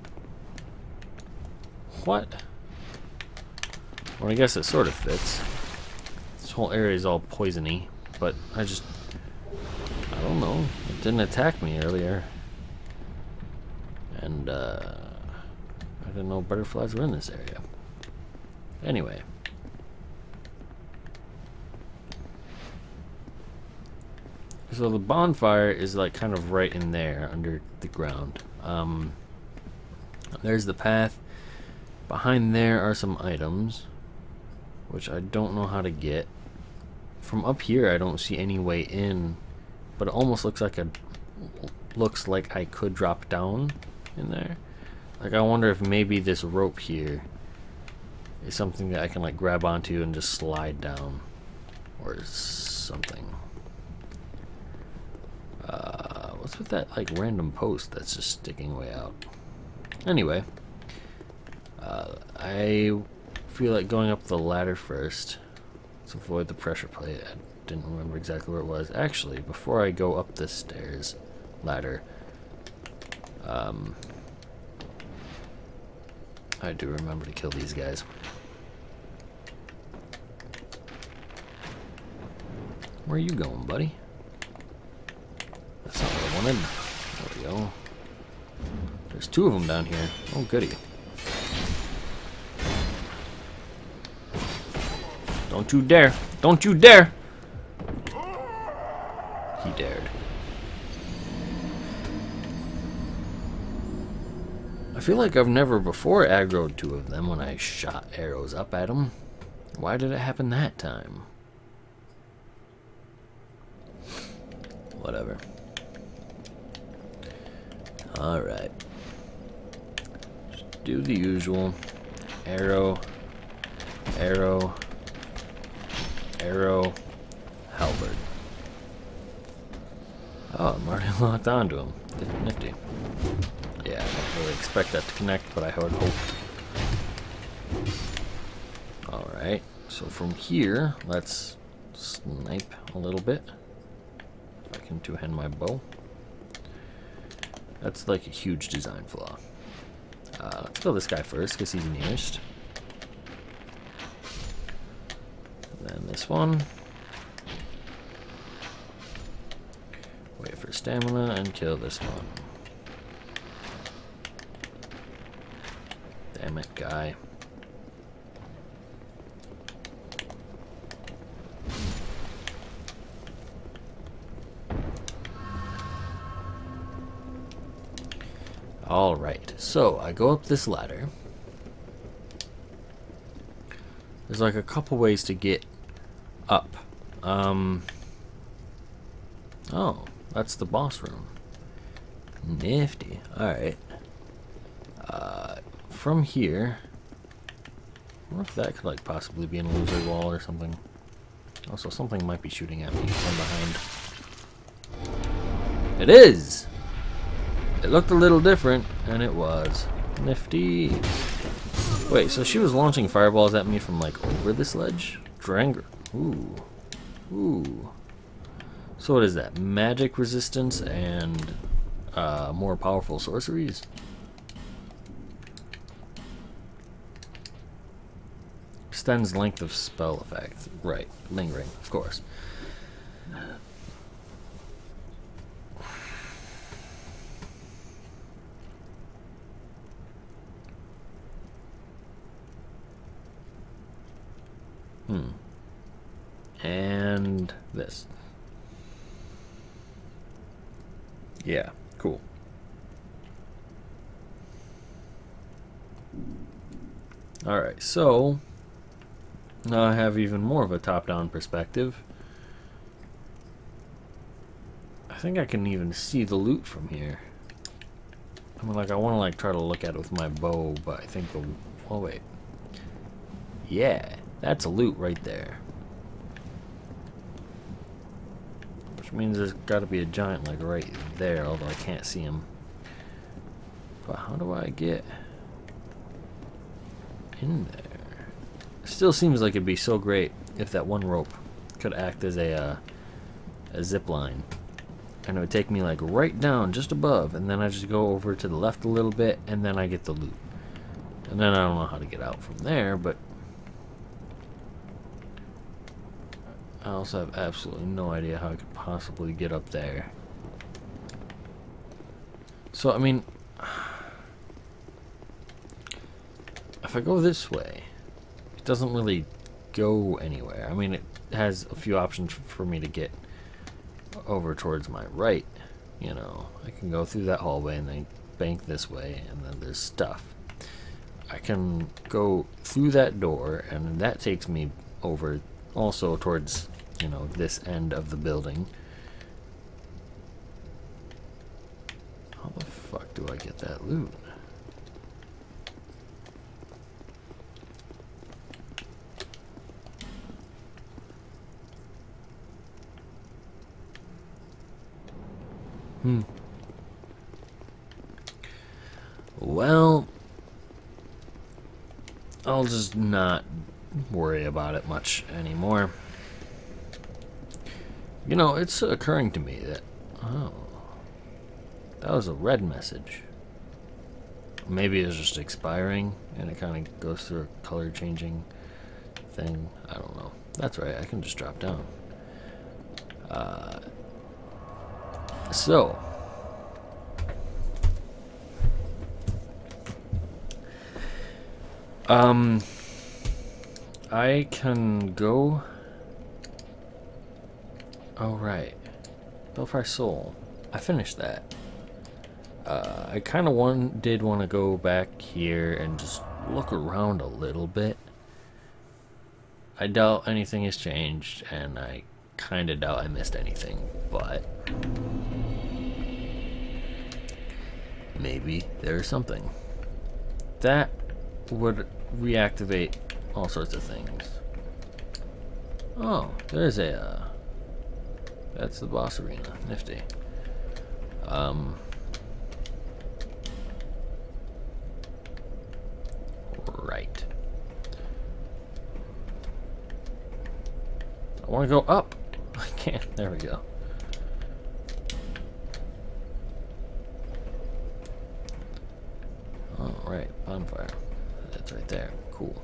What? Well, I guess it sort of fits. This whole area is all poisony, but I just, I don't know. It didn't attack me earlier. And, uh, I didn't know butterflies were in this area. Anyway. So the bonfire is like kind of right in there under the ground. Um, there's the path. Behind there are some items, which I don't know how to get. From up here I don't see any way in, but it almost looks like a looks like I could drop down in there. Like, I wonder if maybe this rope here is something that I can like grab onto and just slide down or something. Uh, what's with that like random post that's just sticking way out? Anyway, uh, I feel like going up the ladder first. Let's avoid the pressure plate. I didn't remember exactly where it was. Actually, before I go up this stairs ladder, um, I do remember to kill these guys. Where are you going, buddy? That's not what I wanted. There we go. There's two of them down here. Oh, goody. Don't you dare. Don't you dare. He dared. I feel like I've never before aggroed two of them when I shot arrows up at them. Why did it happen that time? Whatever. Alright. Just do the usual. Arrow. Arrow. Arrow. Halberd. Oh, I'm already locked onto him. Nifty. Yeah, I didn't really expect that to connect, but I had hope. Alright, so from here, let's snipe a little bit. If I can two-hand my bow. That's like a huge design flaw. Uh, let's kill this guy first, because he's nearest. And then this one. Wait for stamina and kill this one. Damn it, guy. Alright, so I go up this ladder. There's like a couple ways to get up. Um, oh, that's the boss room. Nifty. Alright. Uh, from here, I wonder if that could like possibly be an illusory wall or something. Also, something might be shooting at me from behind. It is! It looked a little different, and it was. Nifty. Wait, so she was launching fireballs at me from like over this ledge? Dranger. Ooh. Ooh. So what is that? Magic resistance and uh, more powerful sorceries? Extends length of spell effect. Right. Lingering, of course. Hmm. And this. Yeah, cool. Alright, so now I have even more of a top-down perspective. I think I can even see the loot from here. I mean, like, I want to like try to look at it with my bow, but I think the... Oh, wait. Yeah, that's a loot right there. Which means there's got to be a giant, like, right there, although I can't see him. But how do I get in there? Still seems like it'd be so great if that one rope could act as a uh, a zip line, and it would take me like right down just above, and then I just go over to the left a little bit, and then I get the loot, and then I don't know how to get out from there. But I also have absolutely no idea how I could possibly get up there. So I mean, if I go this way, it doesn't really go anywhere. I mean, it has a few options for me to get over towards my right. You know, I can go through that hallway and then bank this way, and then there's stuff. I can go through that door, and that takes me over also towards, you know, this end of the building. How the fuck do I get that loot? Hmm. Well, I'll just not worry about it much anymore. You know, it's occurring to me that... Oh. That was a red message. Maybe it's just expiring, and it kind of goes through a color changing thing. I don't know. That's right, I can just drop down. Uh, so... Um... I can go... Oh, right. Belfry Soul. I finished that. Uh, I kind of want, did want to go back here and just look around a little bit. I doubt anything has changed, and I kind of doubt I missed anything, but maybe there's something. That would reactivate all sorts of things. Oh, there's a... Uh, that's the boss arena. Nifty. Um... Right. I want to go up. I can't. There we go. All right, bonfire. That's right there. Cool.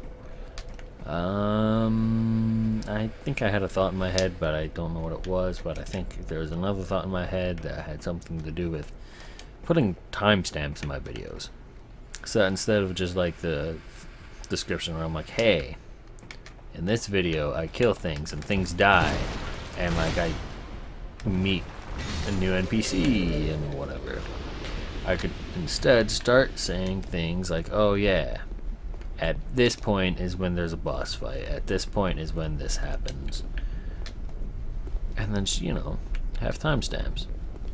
Um, I think I had a thought in my head, but I don't know what it was. But I think there was another thought in my head that had something to do with putting timestamps in my videos. So instead of just like the description where I'm like, hey, in this video I kill things and things die, and like I meet a new N P C and whatever, I could instead start saying things like, oh yeah, at this point is when there's a boss fight, at this point is when this happens, and then, you know, have timestamps,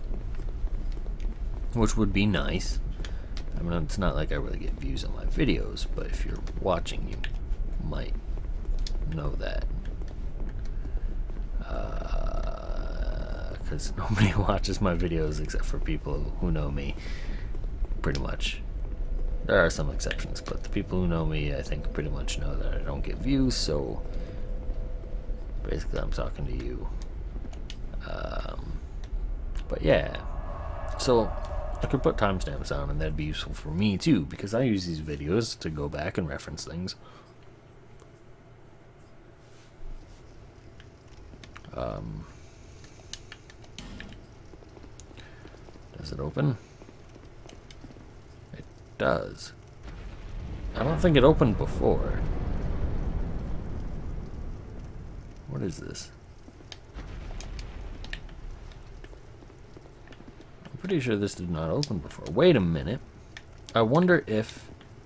which would be nice. I mean, it's not like I really get views on my videos, but if you're watching, you might know that. Because uh, nobody watches my videos except for people who know me, pretty much. There are some exceptions, but the people who know me, I think, pretty much know that I don't get views, so basically I'm talking to you. Um, but yeah, so I could put timestamps on, and that'd be useful for me too, because I use these videos to go back and reference things. Um, does it open? It does. I don't think it opened before. What is this? Pretty sure this did not open before. Wait a minute. I wonder if...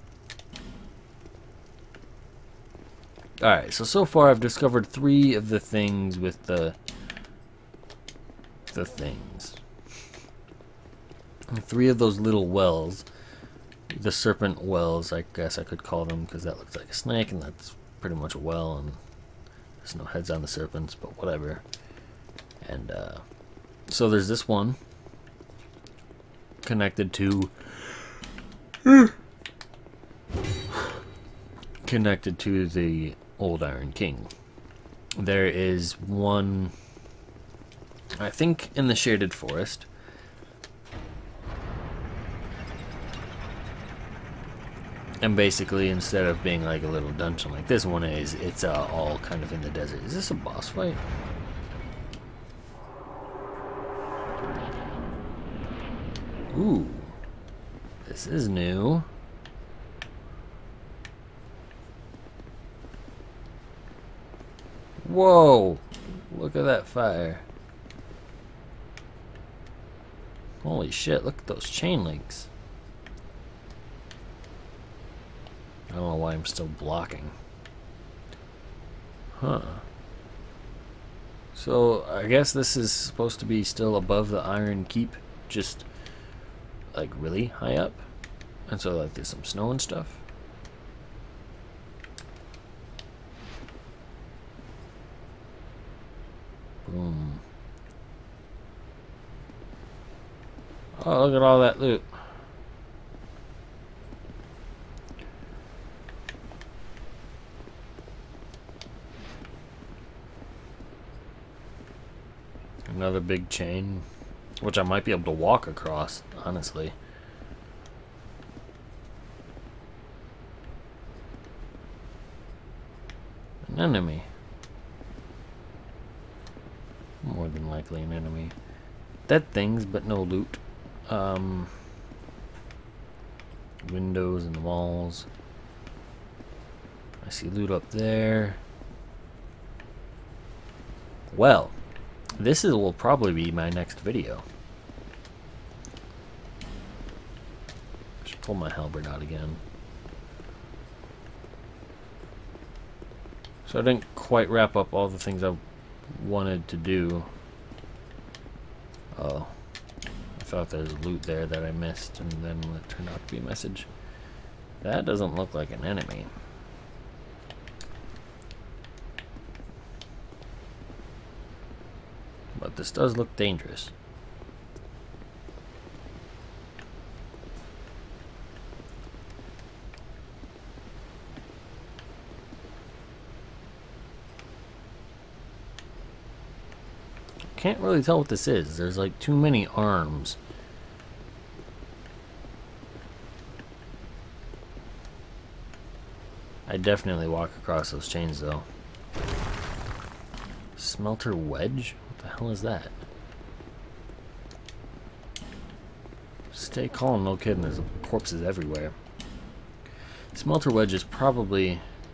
Alright, so so far I've discovered three of the things with the... The things. Three of those little wells. The serpent wells, I guess I could call them, because that looks like a snake, and that's pretty much a well, and there's no heads on the serpents, but whatever. And, uh... so there's this one. Connected to connected to the old Iron King. There is one, I think, in the Shaded Forest. And basically, instead of being like a little dungeon like this one is, it's uh, all kind of in the desert. Is this a boss fight? Ooh, this is new. Whoa, look at that fire. Holy shit, look at those chain links. I don't know why I'm still blocking. Huh. So, I guess this is supposed to be still above the Iron Keep, just like really high up, and so like there's some snow and stuff. Boom. Oh, look at all that loot. another big chain, which I might be able to walk across, honestly. An enemy. More than likely an enemy. Dead things, but no loot. Um, windows and walls. I see loot up there. Well, this is, will probably be my next video. I should pull my halberd out again. So I didn't quite wrap up all the things I wanted to do. Oh, I thought there was loot there that I missed, and then it turned out to be a message. That doesn't look like an enemy. But this does look dangerous. Can't really tell what this is. There's like too many arms. I definitely walk across those chains though. Smelter wedge? What the hell is that? Stay calm, no kidding. There's corpses everywhere. Smelter wedge is probably...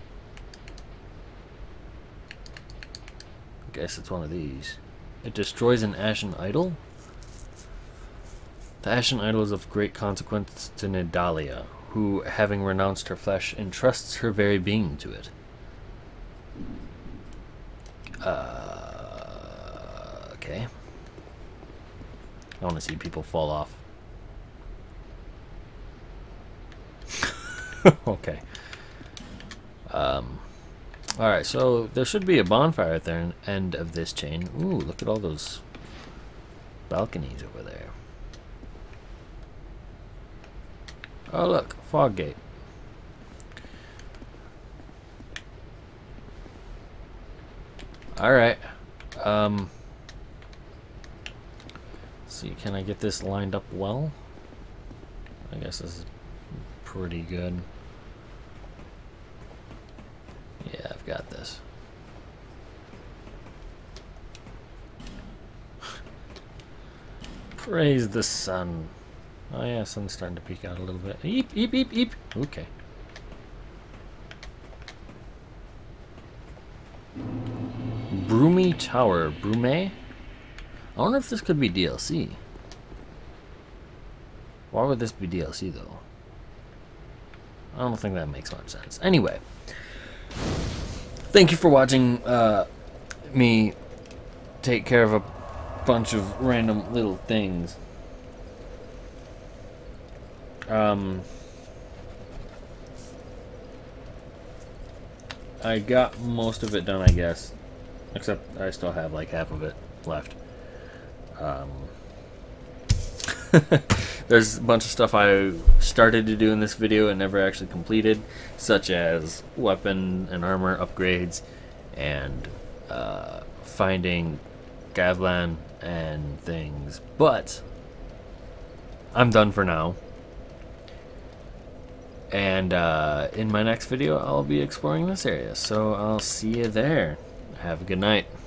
I guess it's one of these. It destroys an ashen idol? The ashen idol is of great consequence to Nidalia, who, having renounced her flesh, entrusts her very being to it. Uh, okay. I want to see people fall off. Okay. Um... Alright, so there should be a bonfire at the end of this chain. Ooh, look at all those balconies over there. Oh look, fog gate. Alright. Um, let's see, can I get this lined up well? I guess this is pretty good. Yeah, I've got this. Praise the sun. Oh yeah, sun's starting to peek out a little bit. Eep, eep, eep, eep. Okay. Broomy Tower. Brume? I wonder if this could be D L C. Why would this be D L C though? I don't think that makes much sense. Anyway. Thank you for watching uh, me take care of a bunch of random little things. Um, I got most of it done, I guess. Except I still have like half of it left. Um, there's a bunch of stuff I started to do in this video and never actually completed, such as weapon and armor upgrades and uh, finding Gavlan and things. But I'm done for now. And uh, in my next video, I'll be exploring this area. So I'll see you there. Have a good night.